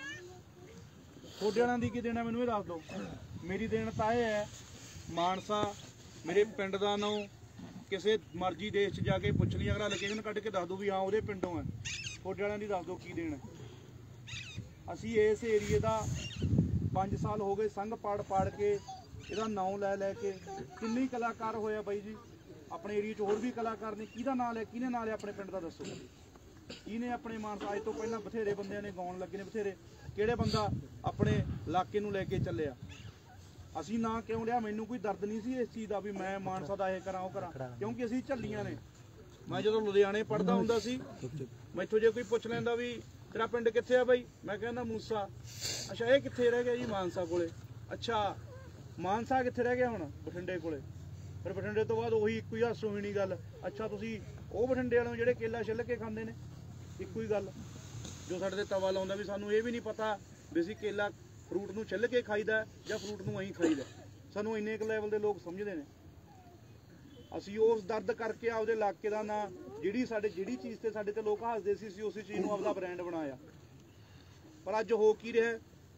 ਤੁਹਾਡੇ ਵਾਲਿਆਂ ਦੀ ਕੀ ਦੇਣਾ ਮੈਨੂੰ ਇਹ ਦੱਸ ਦਿਓ। ਮੇਰੀ ਦੇਣ ਤਾਂ ਇਹ ਹੈ, ਮਾਨਸਾ ਮੇਰੇ ਪਿੰਡ ਦਾ ਨਾਂ, ਕਿਸੇ ਮਰਜ਼ੀ ਦੇਸ਼ 'ਚ ਜਾ ਕੇ ਪੁੱਛ ਲਈ, ਅਗਲਾ ਲੋਕੇਸ਼ਨ ਕੱਢ ਕੇ ਦੱਸ ਦਿਓ ਵੀ ਹਾਂ ਉਹਦੇ ਪਿੰਡੋਂ ਹੈ। ਤੁਹਾਡੇ ਵਾਲਿਆਂ ਦੀ ਦੱਸ ਦਿਓ ਕੀ ਦੇਣਾ। ਅਸੀਂ ਇਸ ਏਰੀਏ ਦਾ ਪੰਜ ਸਾਲ ਹੋ ਗਏ ਸੰਘ ਪਾੜ ਪਾੜ ਕੇ, ਇਹਦਾ ਨਾਂ ਲੈ ਲੈ ਕੇ ਕਿੰਨੇ ਕਲਾਕਾਰ ਹੋਇਆ ਬਾਈ ਜੀ ਆਪਣੇ ਏਰੀਏ 'ਚ। ਹੋਰ ਵੀ ਕਲਾਕਾਰ ਨੇ, ਕਿਹਦਾ ਨਾਂ ਲਿਆ, ਕਿਹਨੇ ਨਾਂ ਲਿਆ ਆਪਣੇ ਪਿੰਡ ਦਾ ਦੱਸੋ। ਇਹਨੇ ਆਪਣੇ ਮਾਨਸਾ ਅੱਜ ਤੋਂ ਪਹਿਲਾਂ ਬਥੇਰੇ ਬੰਦਿਆਂ ਨੇ ਗਾਉਣ ਲੱਗੇ ਨੇ, ਬਥੇਰੇ। ਕਿਹੜੇ ਬੰਦਾ ਆਪਣੇ ਇਲਾਕੇ ਨੂੰ ਲੈ ਕੇ ਚੱਲਿਆ? ਅਸੀਂ ਨਾਂ ਕਿਉਂ ਲਿਆ? ਮੈਨੂੰ ਕੋਈ ਦਰਦ ਨਹੀਂ ਸੀ ਇਸ ਚੀਜ਼ ਦਾ ਵੀ ਮੈਂ ਮਾਨਸਾ ਦਾ ਇਹ ਕਰਾਂ ਉਹ ਕਰਾਂ, ਕਿਉਂਕਿ ਅਸੀਂ ਝੱਲੀਆਂ ਨੇ। ਮੈਂ ਜਦੋਂ ਲੁਧਿਆਣੇ ਪੜ੍ਹਦਾ ਹੁੰਦਾ ਸੀ, ਮੈਥੋਂ ਜੇ ਕੋਈ ਪੁੱਛ ਲੈਂਦਾ ਵੀ ਤੇਰਾ ਪਿੰਡ ਕਿੱਥੇ ਆ ਬਾਈ, ਮੈਂ ਕਹਿੰਦਾ ਮੂਸਾ। ਅੱਛਾ ਇਹ ਕਿੱਥੇ ਰਹਿ ਗਿਆ ਜੀ? ਮਾਨਸਾ ਕੋਲੇ। ਅੱਛਾ ਮਾਨਸਾ ਕਿੱਥੇ ਰਹਿ ਗਿਆ ਹੁਣ? ਬਠਿੰਡੇ ਕੋਲੇ। ਫਿਰ ਬਠਿੰਡੇ ਤੋਂ ਬਾਅਦ ਉਹੀ ਇੱਕੋ ਹੀ ਹਾਸੋ ਹੀ ਨਹੀਂ ਗੱਲ। ਅੱਛਾ ਤੁਸੀਂ ਉਹ ਬਠਿੰਡੇ ਵਾਲੋਂ ਜਿਹੜੇ ਕੇਲਾ ਛਿੱਲ ਕੇ ਖਾਂਦੇ ਨੇ, ਇੱਕੋ ਹੀ ਗੱਲ। ਜੋ ਸਾਡੇ ਤੇ ਤਵਾ ਲਾਉਂਦਾ ਵੀ ਸਾਨੂੰ ਇਹ ਵੀ ਨਹੀਂ ਪਤਾ ਵੀ ਅਸੀਂ ਕੇਲਾ ਫਰੂਟ ਨੂੰ ਛਿੱਲ ਕੇ ਖਾਈਦਾ ਜਾਂ ਫਰੂਟ ਨੂੰ ਅਸੀਂ ਖਾਈਦਾ। ਸਾਨੂੰ ਇੰਨੇ ਕੁ ਲੈਵਲ ਦੇ ਲੋਕ ਸਮਝਦੇ ਨੇ। ਅਸੀਂ ਉਸ ਦਰਦ ਕਰਕੇ ਆਪਦੇ ਇਲਾਕੇ ਦਾ ਨਾਂ, ਜਿਹੜੀ ਸਾਡੇ ਜਿਹੜੀ ਚੀਜ਼ ਤੇ ਸਾਡੇ ਤੇ ਲੋਕ ਹੱਸਦੇ ਸੀ, ਅਸੀਂ ਉਸੇ ਚੀਜ਼ ਨੂੰ ਆਪਦਾ ਬ੍ਰਾਂਡ ਬਣਾਇਆ। ਪਰ ਅੱਜ ਹੋ ਕੀ ਰਿਹਾ?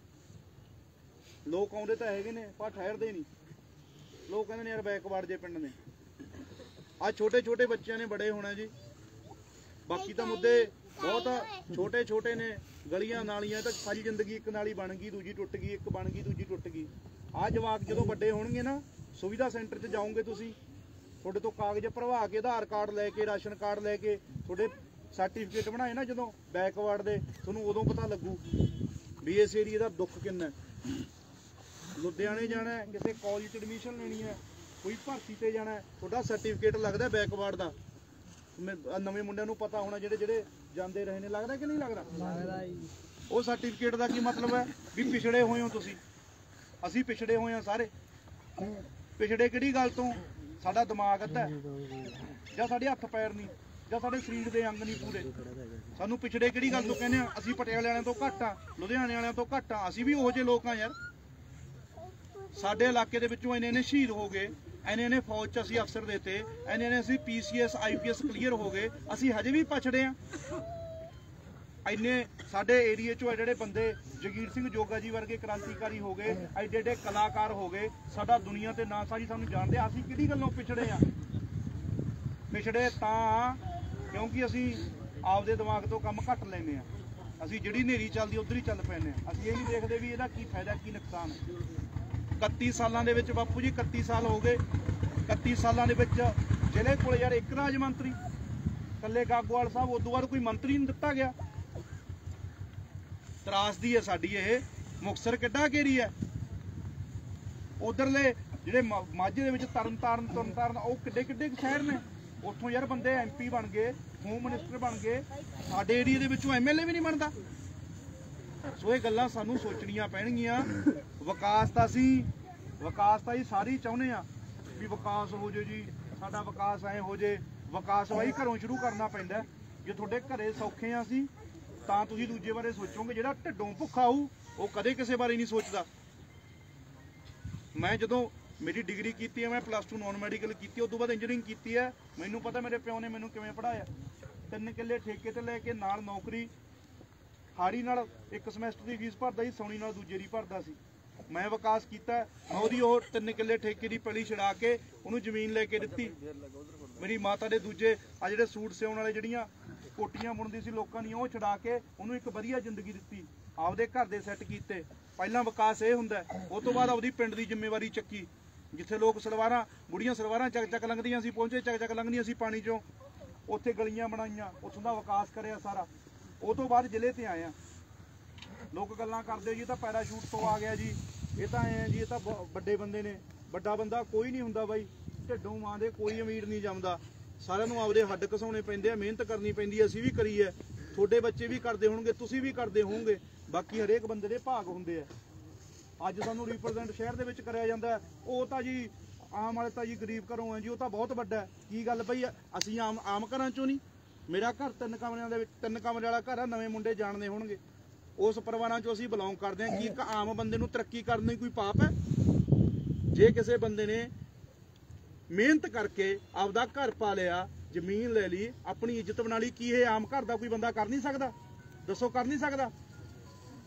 ਲੋਕ ਆਉਂਦੇ ਤਾਂ ਹੈਗੇ ਨੇ ਪਰ ਠਹਿਰਦੇ ਨਹੀਂ। ਲੋਕ ਕਹਿੰਦੇ ਨੇ ਯਾਰ ਬੈਕਵਰਡ ਜੇ ਪਿੰਡ ਨੇ। ਅੱਜ ਛੋਟੇ ਛੋਟੇ ਬੱਚਿਆਂ ਨੇ ਬੜੇ ਹੋਣਾ ਜੀ। ਬਾਕੀ ਤਾਂ ਮੁੱਦੇ ਬਹੁਤ ਛੋਟੇ ਛੋਟੇ ਨੇ। ਗਲੀਆਂ ਨਾਲੀਆਂ ਤਾਂ ਸਾਰੀ ਜ਼ਿੰਦਗੀ ਇੱਕ ਨਾਲੀ ਬਣ ਗਈ, ਦੂਜੀ ਟੁੱਟ ਗਈ, ਇੱਕ ਬਣ ਗਈ, ਦੂਜੀ ਟੁੱਟ ਗਈ। ਆਹ ਜਵਾਕ ਜਦੋਂ ਵੱਡੇ ਹੋਣਗੇ ਨਾ, ਸੁਵਿਧਾ ਸੈਂਟਰ 'ਚ ਜਾਓਗੇ ਤੁਸੀਂ, ਤੁਹਾਡੇ ਤੋਂ ਕਾਗਜ਼ ਭਰਵਾ ਕੇ, ਆਧਾਰ ਕਾਰਡ ਲੈ ਕੇ, ਰਾਸ਼ਨ ਕਾਰਡ ਲੈ ਕੇ, ਤੁਹਾਡੇ ਸਰਟੀਫਿਕੇਟ ਬਣਾਏ ਨਾ ਜਦੋਂ ਬੈਕਵਰਡ ਦੇ, ਤੁਹਾਨੂੰ ਉਦੋਂ ਪਤਾ ਲੱਗੂ ਵੀ ਇਸ ਏਰੀਏ ਦਾ ਦੁੱਖ ਕਿੰਨਾ। ਲੁਧਿਆਣੇ ਜਾਣਾ, ਕਿਸੇ ਕਾਲਜ 'ਚ ਐਡਮਿਸ਼ਨ ਲੈਣੀ ਹੈ, ਕੋਈ ਭਰਤੀ ਤੇ ਜਾਣਾ, ਤੁਹਾਡਾ ਸਰਟੀਫਿਕੇਟ ਲੱਗਦਾ ਬੈਕਵਰਡ ਦਾ। ਨਵੇਂ ਮੁੰਡਿਆਂ ਨੂੰ ਪਤਾ ਹੋਣਾ ਜਿਹੜੇ ਜਿਹੜੇ ਜਾਂਦੇ ਰਹੇ ਨੇ, ਲੱਗਦਾ ਕਿ ਨਹੀਂ ਲੱਗਦਾ? ਲੱਗਦਾ ਜੀ। ਉਹ ਸਰਟੀਫਿਕੇਟ ਦਾ ਕੀ ਮਤਲਬ ਹੈ? ਵੀ ਪਿਛੜੇ ਹੋਏ ਹੋ ਤੁਸੀਂ। ਅਸੀਂ ਪਿਛੜੇ ਹੋਏ ਹਾਂ ਸਾਰੇ। ਪਿਛੜੇ ਕਿਹੜੀ ਗੱਲ ਤੋਂ? ਸਾਡਾ ਦਿਮਾਗ ਅੱਧਾ ਜਾਂ ਸਾਡੇ ਹੱਥ ਪੈਰ ਨਹੀਂ ਜਾਂ ਸਾਡੇ ਸਰੀਰ ਦੇ ਅੰਗ ਨਹੀਂ ਪੂਰੇ। ਸਾਨੂੰ ਪਿਛੜੇ ਕਿਹੜੀ ਗੱਲ ਤੋਂ ਕਹਿੰਦੇ ਆ? ਅਸੀਂ ਪਟਿਆਲੇ ਵਾਲਿਆਂ ਤੋਂ ਘੱਟ ਆ, ਲੁਧਿਆਣੇ ਵਾਲਿਆਂ ਤੋਂ ਘੱਟ ਆ। ਅਸੀਂ ਵੀ ਉਹੋ ਜਿਹੇ ਲੋਕ ਆ ਯਾਰ। ਸਾਡੇ ਇਲਾਕੇ ਦੇ ਵਿੱਚੋਂ ਇੰਨੇ ਇੰਨੇ ਸ਼ਹੀਦ ਹੋ ਗਏ, ਇੰਨੇ ਇੰਨੇ ਫੌਜ 'ਚ ਅਸੀਂ ਅਫਸਰ ਦੇਤੇ, ਇੰਨੇ ਇੰਨੇ ਅਸੀਂ P C S I P S clear ਹੋ ਗਏ, ਅਸੀਂ ਹਜੇ ਵੀ ਪਛੜੇ ਆ। ਇੰਨੇ ਸਾਡੇ ਏਰੀਏ 'ਚੋਂ ਜਿਹੜੇ ਬੰਦੇ ਜਗੀਰ ਸਿੰਘ ਜੋਗਾ ਜੀ ਵਰਗੇ ਕ੍ਰਾਂਤੀਕਾਰੀ ਹੋ ਗਏ, ਐਡੇ ਐਡੇ ਕਲਾਕਾਰ ਹੋ ਗਏ, ਸਾਡਾ ਦੁਨੀਆ ਤੇ ਨਾਂ ਸਾਰੀ ਸਾਨੂੰ ਜਾਣਦੇ। ਅਸੀਂ ਕਿਹੜੀ ਗੱਲੋਂ ਪਿਛੜੇ ਆ? ਪਿਛੜੇ ਤਾਂ ਕਿਉਂਕਿ ਅਸੀਂ ਆਪਦੇ ਦਿਮਾਗ ਤੋਂ ਕੰਮ ਘੱਟ ਲੈਂਦੇ ਆ। ਅਸੀਂ ਜਿਹੜੀ ਹਨੇਰੀ ਚੱਲਦੀ ਉਧਰ ਹੀ ਚੱਲ ਪੈਂਦੇ ਆ। ਅਸੀਂ ਇਹ ਨਹੀਂ ਦੇਖਦੇ ਵੀ ਇਹਦਾ ਕੀ ਫਾਇਦਾ ਕੀ ਨੁਕਸਾਨ ਹੈ। ਇਕੱਤੀ ਸਾਲਾਂ ਦੇ ਵਿੱਚ ਬਾਪੂ ਜੀ, ਇਕੱਤੀ ਸਾਲ ਹੋ ਗਏ। ਇਕੱਤੀ ਸਾਲਾਂ ਦੇ ਵਿੱਚ ਜ਼ਿਲ੍ਹੇ ਕੋਲ ਯਾਰ ਇੱਕ ਰਾਜ ਮੰਤਰੀ, ਇਕੱਲੇ ਗਾਗੋਵਾਲ ਸਾਹਿਬ, ਉਦੋਂ ਬਾਅਦ ਕੋਈ ਮੰਤਰੀ ਨਹੀਂ ਦਿੱਤਾ ਗਿਆ। ਤਰਾਸਦੀ ਹੈ ਸਾਡੀ ਇਹ। ਮੁਕਤਸਰ ਕਿੱਡਾ ਘੇਰੀ ਹੈ। ਉਧਰਲੇ ਜਿਹੜੇ ਮਾਝੇ ਦੇ ਵਿੱਚ ਤਰਨ ਤਾਰਨ ਤਰਨ ਤਾਰਨ ਉਹ ਕਿੱਡੇ ਕਿੱਡੇ ਸ਼ਹਿਰ ਨੇ। ਉੱਥੋਂ ਯਾਰ ਬੰਦੇ ਐਮ ਪੀ ਬਣ ਗਏ, ਹੋਮ ਮਿਨਿਸਟਰ ਬਣ ਗਏ। ਸਾਡੇ ਏਰੀਏ ਦੇ ਵਿੱਚੋਂ ਐਮ ਐਲ ਏ ਵੀ ਨਹੀਂ ਬਣਦਾ। ਸੋ ਇਹ ਗੱਲਾਂ ਸਾਨੂੰ ਸੋਚਣੀਆਂ ਪੈਣਗੀਆਂ। ਵਿਕਾਸ ਤਾਂ ਅਸੀਂ ਵਿਕਾਸ ਤਾਂ ਹੀ ਸਾਰੀ ਚਾਹੁੰਦੇ ਆ ਵੀ ਵਿਕਾਸ ਹੋ ਜੇ ਜੀ, ਸਾਡਾ ਵਿਕਾਸ ਐ ਹੋ ਜੇ। ਵਿਕਾਸ ਬਾਈ ਘਰੋਂ ਸ਼ੁਰੂ ਕਰਨਾ ਪੈਂਦਾ। ਜੇ ਤੁਹਾਡੇ ਘਰੇ ਸੌਖੇ ਆ ਅਸੀਂ ਤਾਂ ਤੁਸੀਂ ਦੂਜੇ ਬਾਰੇ ਸੋਚੋਗੇ। ਜਿਹੜਾ ਢਿੱਡੋਂ ਭੁੱਖਾ ਹੋਊ ਉਹ ਕਦੇ ਕਿਸੇ ਬਾਰੇ ਨਹੀਂ ਸੋਚਦਾ। ਮੈਂ ਜਦੋਂ ਮੇਰੀ ਡਿਗਰੀ ਕੀਤੀ ਹੈ, ਮੈਂ ਪਲੱਸ ਟੂ ਨੌਨ ਮੈਡੀਕਲ ਕੀਤੀ, ਉਸ ਤੋਂ ਬਾਅਦ ਇੰਜੀਨੀਅਰਿੰਗ ਕੀਤੀ ਹੈ। ਮੈਨੂੰ ਪਤਾ ਮੇਰੇ ਪਿਓ ਨੇ ਮੈਨੂੰ ਕਿਵੇਂ ਪੜ੍ਹਾਇਆ। ਤਿੰਨ ਕਿੱਲੇ ਠੇਕੇ ਤੇ ਲੈ ਕੇ, ਨਾਲ ਨੌਕਰੀ, ਹਾੜੀ ਨਾਲ ਇੱਕ ਸਮੈਸਟਰ ਦੀ ਫੀਸ ਭਰਦਾ ਸੀ, ਸੌਣੀ ਨਾਲ ਦੂਜੇ ਦੀ ਭਰਦਾ ਸੀ। ਮੈਂ ਵਿਕਾਸ ਕੀਤਾ। ਮੈਂ ਉਹਦੀ ਉਹ ਤਿੰਨ ਕਿੱਲੇ ਠੇਕੇ ਦੀ ਪੈਲੀ ਛਡਾ ਕੇ ਉਹਨੂੰ ਜ਼ਮੀਨ ਲੈ ਕੇ ਦਿੱਤੀ। ਮੇਰੀ ਮਾਤਾ ਦੇ ਦੂਜੇ ਆ ਜਿਹੜੇ ਸੂਟ ਸਿਉਣ ਵਾਲੇ ਜਿਹੜੀਆਂ ਕੋਟੀਆਂ ਬੁਣਦੀ ਸੀ ਲੋਕਾਂ ਦੀਆਂ, ਉਹ ਛਡਾ ਕੇ ਉਹਨੂੰ ਇੱਕ ਵਧੀਆ ਜ਼ਿੰਦਗੀ ਦਿੱਤੀ। ਆਪਦੇ ਘਰ ਦੇ ਸੈੱਟ ਕੀਤੇ। ਪਹਿਲਾਂ ਵਿਕਾਸ ਇਹ ਹੁੰਦਾ। ਉਸ ਤੋਂ ਬਾਅਦ ਆਪਦੀ ਪਿੰਡ ਦੀ ਜ਼ਿੰਮੇਵਾਰੀ ਚੱਕੀ। ਜਿੱਥੇ ਲੋਕ ਸਲਵਾਰਾਂ, ਬੁੜੀਆਂ ਸਲਵਾਰਾਂ ਚੱਕ ਚੱਕ ਲੰਘਦੀਆਂ ਸੀ, ਪਹੁੰਚੇ ਚੱਕ ਚੱਕ ਲੰਘਦੀਆਂ ਸੀ ਪਾਣੀ 'ਚੋਂ, ਉੱਥੇ ਗਲੀਆਂ ਬਣਾਈਆਂ, ਉੱਥੋਂ ਦਾ ਵਿਕਾਸ ਕਰਿਆ ਸਾਰਾ। ਉਹ ਤੋਂ ਬਾਅਦ ਜ਼ਿਲ੍ਹੇ ਤੇ ਆਇਆ। ਲੋਕ ਗੱਲਾਂ ਕਰਦੇ ਜੀ ਇਹ ਤਾਂ ਪੈਰਾਸ਼ੂਟ ਤੋਂ ਆ ਗਿਆ ਜੀ, ਇਹ ਤਾਂ ਐ ਜੀ, ਇਹ ਤਾਂ ਵੱਡੇ ਬੰਦੇ ਨੇ। ਵੱਡਾ ਬੰਦਾ ਕੋਈ ਨਹੀਂ ਹੁੰਦਾ ਬਾਈ। ਢਿੱਡੋਂ ਮਾਂ ਦੇ ਕੋਈ ਅਮੀਰ ਨਹੀਂ ਜੰਮਦਾ। ਸਾਰਿਆਂ ਨੂੰ ਆਪਦੇ ਹੱਡ ਘਸਾਉਣੇ ਪੈਂਦੇ ਆ, ਮਿਹਨਤ ਕਰਨੀ ਪੈਂਦੀ ਹੈ। ਅਸੀਂ ਵੀ ਕਰੀ ਹੈ, ਤੁਹਾਡੇ ਬੱਚੇ ਵੀ ਕਰਦੇ ਹੋਣਗੇ, ਤੁਸੀਂ ਵੀ ਕਰਦੇ ਹੋਵੋਗੇ। ਬਾਕੀ ਹਰੇਕ ਬੰਦੇ ਦੇ ਭਾਗ ਹੁੰਦੇ ਆ। ਅੱਜ ਸਾਨੂੰ ਰਿਪਰੈਜ਼ੈਂਟ ਸ਼ਹਿਰ ਦੇ ਵਿੱਚ ਕਰਿਆ ਜਾਂਦਾ, ਉਹ ਤਾਂ ਜੀ ਆਮ ਵਾਲੇ ਤਾਂ ਜੀ ਗਰੀਬ ਘਰੋਂ ਹੈ ਜੀ, ਉਹ ਤਾਂ ਬਹੁਤ ਵੱਡਾ। ਕੀ ਗੱਲ ਬਈ, ਅਸੀਂ ਆਮ ਆਮ ਘਰਾਂ ਚੋਂ ਨਹੀਂ। ਮੇਰਾ ਘਰ ਤਿੰਨ ਕਮਰਿਆਂ ਦੇ ਵਿੱਚ, ਤਿੰਨ ਕਮਰੇ ਵਾਲਾ ਘਰ ਆ। ਨਵੇਂ ਮੁੰਡੇ ਜਾਣਦੇ ਹੋਣਗੇ। ਉਸ ਪਰਿਵਾਰਾਂ ਚੋਂ ਅਸੀਂ ਬਿਲੋਂਗ ਕਰਦੇ ਹਾਂ। ਕੀ ਇੱਕ ਆਮ ਬੰਦੇ ਨੂੰ ਤਰੱਕੀ ਕਰਨ ਦੀ ਕੋਈ ਪਾਪ ਹੈ? ਜੇ ਕਿਸੇ ਬੰਦੇ ਨੇ ਮਿਹਨਤ ਕਰਕੇ ਆਪਦਾ ਘਰ ਪਾ ਲਿਆ, ਜ਼ਮੀਨ ਲੈ ਲਈ, ਆਪਣੀ ਇੱਜ਼ਤ ਬਣਾ ਲਈ, ਕੀ ਇਹ ਆਮ ਘਰ ਦਾ ਕੋਈ ਬੰਦਾ ਕਰ ਨਹੀਂ ਸਕਦਾ? ਦੱਸੋ, ਕਰ ਨਹੀਂ ਸਕਦਾ?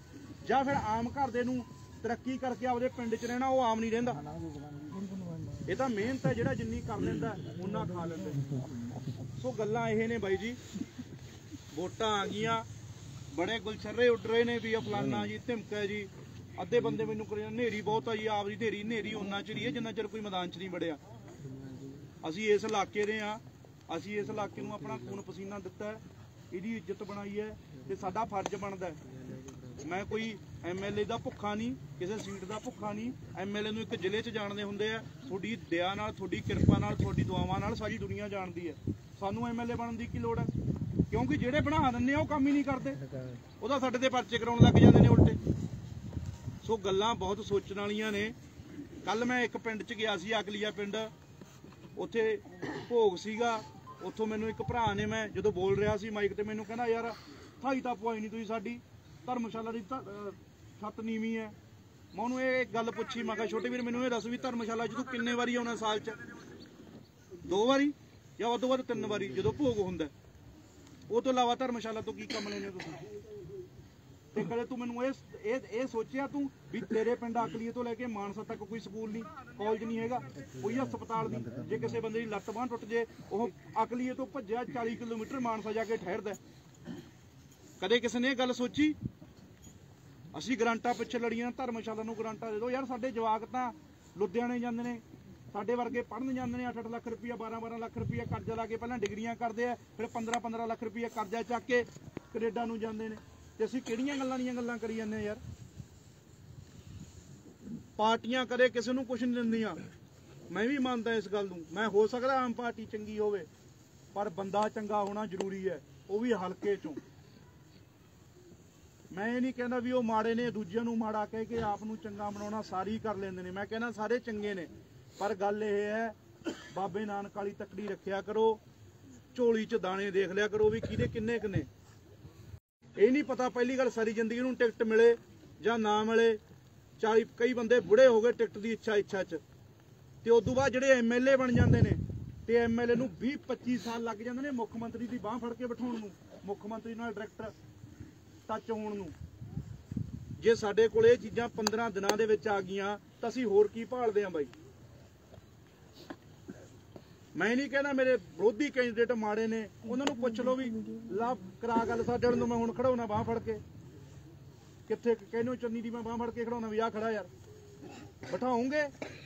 ਜਾਂ ਫਿਰ ਆਮ ਘਰ ਦੇ ਨੂੰ ਤਰੱਕੀ ਕਰਕੇ ਆਪਦੇ ਪਿੰਡ 'ਚ ਰਹਿਣਾ, ਉਹ ਆਮ ਨਹੀਂ ਰਹਿੰਦਾ। ਇਹ ਤਾਂ ਮਿਹਨਤ ਹੈ, ਜਿਹੜਾ ਜਿੰਨੀ ਕਰ ਲੈਂਦਾ ਉਹਨਾਂ ਖਾ ਲੈਂਦੇ। ਸੋ ਗੱਲਾਂ ਇਹ ਨੇ ਬਾਈ ਜੀ, ਵੋਟਾਂ ਆ ਗਈਆਂ, ਬੜੇ ਗੁਲਛਰਰੇ ਉੱਡ ਰਹੇ ਨੇ ਵੀ ਆ ਫਲਾਨਾ ਜੀ ਧਮਕਾ ਜੀ। ਅੱਧੇ ਬੰਦੇ ਮੈਨੂੰ ਕਰੇ ਹਨੇਰੀ ਬਹੁਤ ਆ ਜੀ, ਆਪਦੀ ਢੇਰੀ ਹਨੇਰੀ ਉਹਨਾਂ ਚ ਰਹੀ ਹੈ ਜਿੰਨਾ ਚਿਰ ਕੋਈ ਮੈਦਾਨ ਚ ਨਹੀਂ ਵੜਿਆ। ਅਸੀਂ ਇਸ ਇਲਾਕੇ ਦੇ ਆ, ਅਸੀਂ ਇਸ ਇਲਾਕੇ ਨੂੰ ਆਪਣਾ ਖੂਨ ਪਸੀਨਾ ਦਿੱਤਾ ਹੈ, ਇਹਦੀ ਇੱਜ਼ਤ ਬਣਾਈ ਹੈ ਤੇ ਸਾਡਾ ਫਰਜ਼ ਬਣਦਾ ਹੈ। ਮੈਂ ਕੋਈ ਐਮਐਲਏ ਦਾ ਭੁੱਖਾ ਨਹੀਂ, ਕਿਸੇ ਸੀਟ ਦਾ ਭੁੱਖਾ ਨਹੀਂ। ਐਮਐਲਏ ਨੂੰ ਇੱਕ ਜ਼ਿਲ੍ਹੇ 'ਚ ਜਾਣਦੇ ਹੁੰਦੇ ਆ, ਤੁਹਾਡੀ ਦਇਆ ਨਾਲ, ਤੁਹਾਡੀ ਕਿਰਪਾ ਨਾਲ, ਤੁਹਾਡੀ ਦੁਆਵਾਂ ਨਾਲ ਸਾਰੀ ਦੁਨੀਆ ਜਾਣਦੀ ਹੈ। ਸਾਨੂੰ ਐਮਐਲਏ ਬਣਨ ਦੀ ਕੀ ਲੋੜ ਹੈ? ਕਿਉਂਕਿ ਜਿਹੜੇ ਬਣਾ ਦਿੰਦੇ ਆ ਉਹ ਕੰਮ ਹੀ ਨਹੀਂ ਕਰਦੇ, ਉਹਦਾ ਸਾਡੇ ਤੇ ਪਰਚੇ ਕਰਾਉਣ ਲੱਗ ਜਾਂਦੇ ਨੇ ਉਲਟੇ। ਸੋ ਗੱਲਾਂ ਬਹੁਤ ਸੋਚਣ ਵਾਲੀਆਂ ਨੇ। ਕੱਲ ਮੈਂ ਇੱਕ ਪਿੰਡ 'ਚ ਗਿਆ ਸੀ, ਅਕਲੀਆ ਪਿੰਡ, ਉੱਥੇ ਭੋਗ ਸੀਗਾ। ਉੱਥੋਂ ਮੈਨੂੰ ਇੱਕ ਭਰਾ ਨੇ, ਮੈਂ ਜਦੋਂ ਬੋਲ ਰਿਹਾ ਸੀ ਮਾਈਕ ਤੇ, ਮੈਨੂੰ ਕਹਿੰਦਾ ਯਾਰ ਥਾਈ ਤਾਂ ਪਵਾਈ ਨਹੀਂ ਤੁਸੀਂ, ਸਾਡੀ ਧਰਮਸ਼ਾਲਾ ਦੀ ਛੱਤ ਨੀਵੀਂ ਹੈ। ਮੈਂ ਉਹਨੂੰ ਇਹ ਗੱਲ ਪੁੱਛੀ, ਮੈਂ ਕਿਹਾ ਛੋਟੇ ਵੀਰ ਮੈਨੂੰ ਇਹ ਦੱਸ ਵੀ ਧਰਮਸ਼ਾਲਾ 'ਚ ਤੂੰ ਕਿੰਨੇ ਵਾਰੀ ਆਉਣਾ ਸਾਲ 'ਚ? ਦੋ ਵਾਰੀ ਜਾਂ ਵੱਧ ਤੋਂ ਵੱਧ ਤਿੰਨ ਵਾਰੀ, ਜਦੋਂ ਭੋਗ ਹੁੰਦਾ। ਉਹ ਤੋਂ ਇਲਾਵਾ ਧਰਮਸ਼ਾਲਾ ਤੋਂ ਕੀ ਕੰਮ ਲੈਣੇ ਤੁਸੀਂ? ਤੇ ਕਦੇ ਤੂੰ ਮੈਨੂੰ ਇਹ ਇਹ ਇਹ ਸੋਚਿਆ ਤੂੰ ਵੀ ਤੇਰੇ ਪਿੰਡ ਅਕਲੀਏ ਤੋਂ ਲੈ ਕੇ ਮਾਨਸਾ ਤੱਕ ਕੋਈ ਸਕੂਲ ਨਹੀਂ, ਕਾਲਜ ਨਹੀਂ ਹੈਗਾ, ਕੋਈ ਹਸਪਤਾਲ ਨਹੀਂ? ਜੇ ਕਿਸੇ ਬੰਦੇ ਦੀ ਲੱਤ ਬਾਂਹ ਟੁੱਟ ਜੇ, ਉਹ ਅਕਲੀਏ ਤੋਂ ਭੱਜਿਆ ਚਾਲੀ ਕਿਲੋਮੀਟਰ ਮਾਨਸਾ ਜਾ ਕੇ ਠਹਿਰਦਾ। ਕਦੇ ਕਿਸੇ ਨੇ ਇਹ ਗੱਲ ਸੋਚੀ? ਅਸੀਂ ਗਰੰਟਾਂ ਪਿੱਛੇ ਲੜੀਆਂ, ਧਰਮਸ਼ਾਲਾ ਨੂੰ ਗਰੰਟਾਂ ਦੇ ਦਿਓ ਯਾਰ। ਸਾਡੇ ਜਵਾਕ ਤਾਂ ਲੁਧਿਆਣੇ ਜਾਂਦੇ ਨੇ, ਸਾਡੇ ਵਰਗੇ ਪੜ੍ਹਨ ਜਾਂਦੇ ਨੇ, ਅੱਠ ਅੱਠ ਲੱਖ ਰੁਪਈਆ, ਬਾਰਾਂ ਬਾਰਾਂ ਲੱਖ ਰੁਪਈਆ ਕਰਜ਼ਾ ਲਾ ਕੇ ਪਹਿਲਾਂ ਡਿਗਰੀਆਂ ਕਰਦੇ ਆ, ਫਿਰ ਪੰਦਰਾਂ ਪੰਦਰਾਂ ਲੱਖ ਰੁਪਈਆ ਕਰਜ਼ਾ ਚੱਕ ਕੇ ਕੈਨੇਡਾ ਨੂੰ ਜਾਂਦੇ ਨੇ। ਤੇ ਅਸੀਂ ਕਿਹੜੀਆਂ ਗੱਲਾਂ ਦੀਆਂ ਗੱਲਾਂ ਕਰੀ ਜਾਂਦੇ ਯਾਰ? ਪਾਰਟੀਆਂ ਕਦੇ ਕਿਸੇ ਨੂੰ ਕੁਛ ਨਹੀਂ ਦਿੰਦੀਆਂ, ਮੈਂ ਵੀ ਮੰਨਦਾ ਇਸ ਗੱਲ ਨੂੰ। ਮੈਂ ਹੋ ਸਕਦਾ ਆਮ ਪਾਰਟੀ ਚੰਗੀ ਹੋਵੇ, ਪਰ ਬੰਦਾ ਚੰਗਾ ਹੋਣਾ ਜ਼ਰੂਰੀ ਹੈ, ਉਹ ਵੀ ਹਲਕੇ ਚੋਂ। ਮੈਂ ਇਹ ਨਹੀਂ ਕਹਿੰਦਾ ਵੀ ਉਹ ਮਾੜੇ ਨੇ, ਦੂਜਿਆਂ ਨੂੰ ਮਾੜਾ ਕਹਿ ਕੇ ਆਪ ਨੂੰ ਚੰਗਾ ਬਣਾਉਣਾ ਸਾਰੀ ਕਰ ਲੈਂਦੇ ਨੇ। ਮੈਂ ਕਹਿੰਦਾ ਸਾਰੇ ਚੰਗੇ ਨੇ, ਪਰ ਗੱਲ ਇਹ ਹੈ ਬਾਬੇ ਨਾਨਕ ਵਾਲੀ ਤਕੜੀ ਰੱਖਿਆ ਕਰੋ, ਝੋਲੀ 'ਚ ਦਾਣੇ ਦੇਖ ਲਿਆ ਕਰੋ ਵੀ ਕਿਹਦੇ ਕਿੰਨੇ ਕਿੰਨੇ। ਇਹ ਨਹੀਂ ਪਤਾ ਪਹਿਲੀ ਗੱਲ ਸਾਰੀ ਜ਼ਿੰਦਗੀ ਨੂੰ ਟਿਕਟ ਮਿਲੇ ਜਾਂ ਨਾ ਮਿਲੇ। ਚਾਲੀ ਕਈ ਬੰਦੇ ਬੁੜੇ ਹੋ ਗਏ ਟਿਕਟ ਦੀ ਇੱਛਾ ਇੱਛਾ 'ਚ, ਤੇ ਉਦੋਂ ਬਾਅਦ ਜਿਹੜੇ ਐਮਐਲਏ ਬਣ ਜਾਂਦੇ ਨੇ, ਤੇ ਐਮਐਲਏ ਨੂੰ ਵੀਹ ਪੱਚੀ ਸਾਲ ਲੱਗ ਜਾਂਦੇ ਨੇ ਮੁੱਖ ਮੰਤਰੀ ਦੀ ਬਾਂਹ ਫੜ ਕੇ ਬਿਠਾਉਣ ਨੂੰ, ਮੁੱਖ ਮੰਤਰੀ ਨਾਲ ਡਾਇਰੈਕਟਰ ਟੱਚ ਹੋਣ ਨੂੰ। ਜੇ ਸਾਡੇ ਕੋਲ ਇਹ ਚੀਜ਼ਾਂ ਪੰਦਰਾਂ ਦਿਨਾਂ ਦੇ ਵਿੱਚ ਆ ਗਈਆਂ ਤਾਂ ਅਸੀਂ ਹੋਰ ਕੀ ਭਾਲਦੇ ਆਂ ਬਾਈ? ਮੈਂ ਨਹੀਂ ਕਹਿੰਦਾ ਮੇਰੇ ਵਿਰੋਧੀ ਕੈਂਡੀਡੇਟ ਮਾੜੇ ਨੇ, ਉਹਨਾਂ ਨੂੰ ਪੁੱਛ ਲਓ ਵੀ ਲਾ ਕਰਾ ਗੱਲ ਸਾਡੇ ਵਾਲੇ ਨੂੰ। ਮੈਂ ਹੁਣ ਖੜਾਉਣਾ ਬਾਂਹ ਫੜ ਕੇ, ਕਿੱਥੇ ਕਹਿੰਦੇ ਚੰਨੀ ਦੀ ਮੈਂ ਬਾਂਹ ਫੜ ਕੇ ਖੜਾਉਣਾ ਵੀ ਆ ਖੜਾ ਯਾਰ, ਬਿਠਾਉਂਗੇ?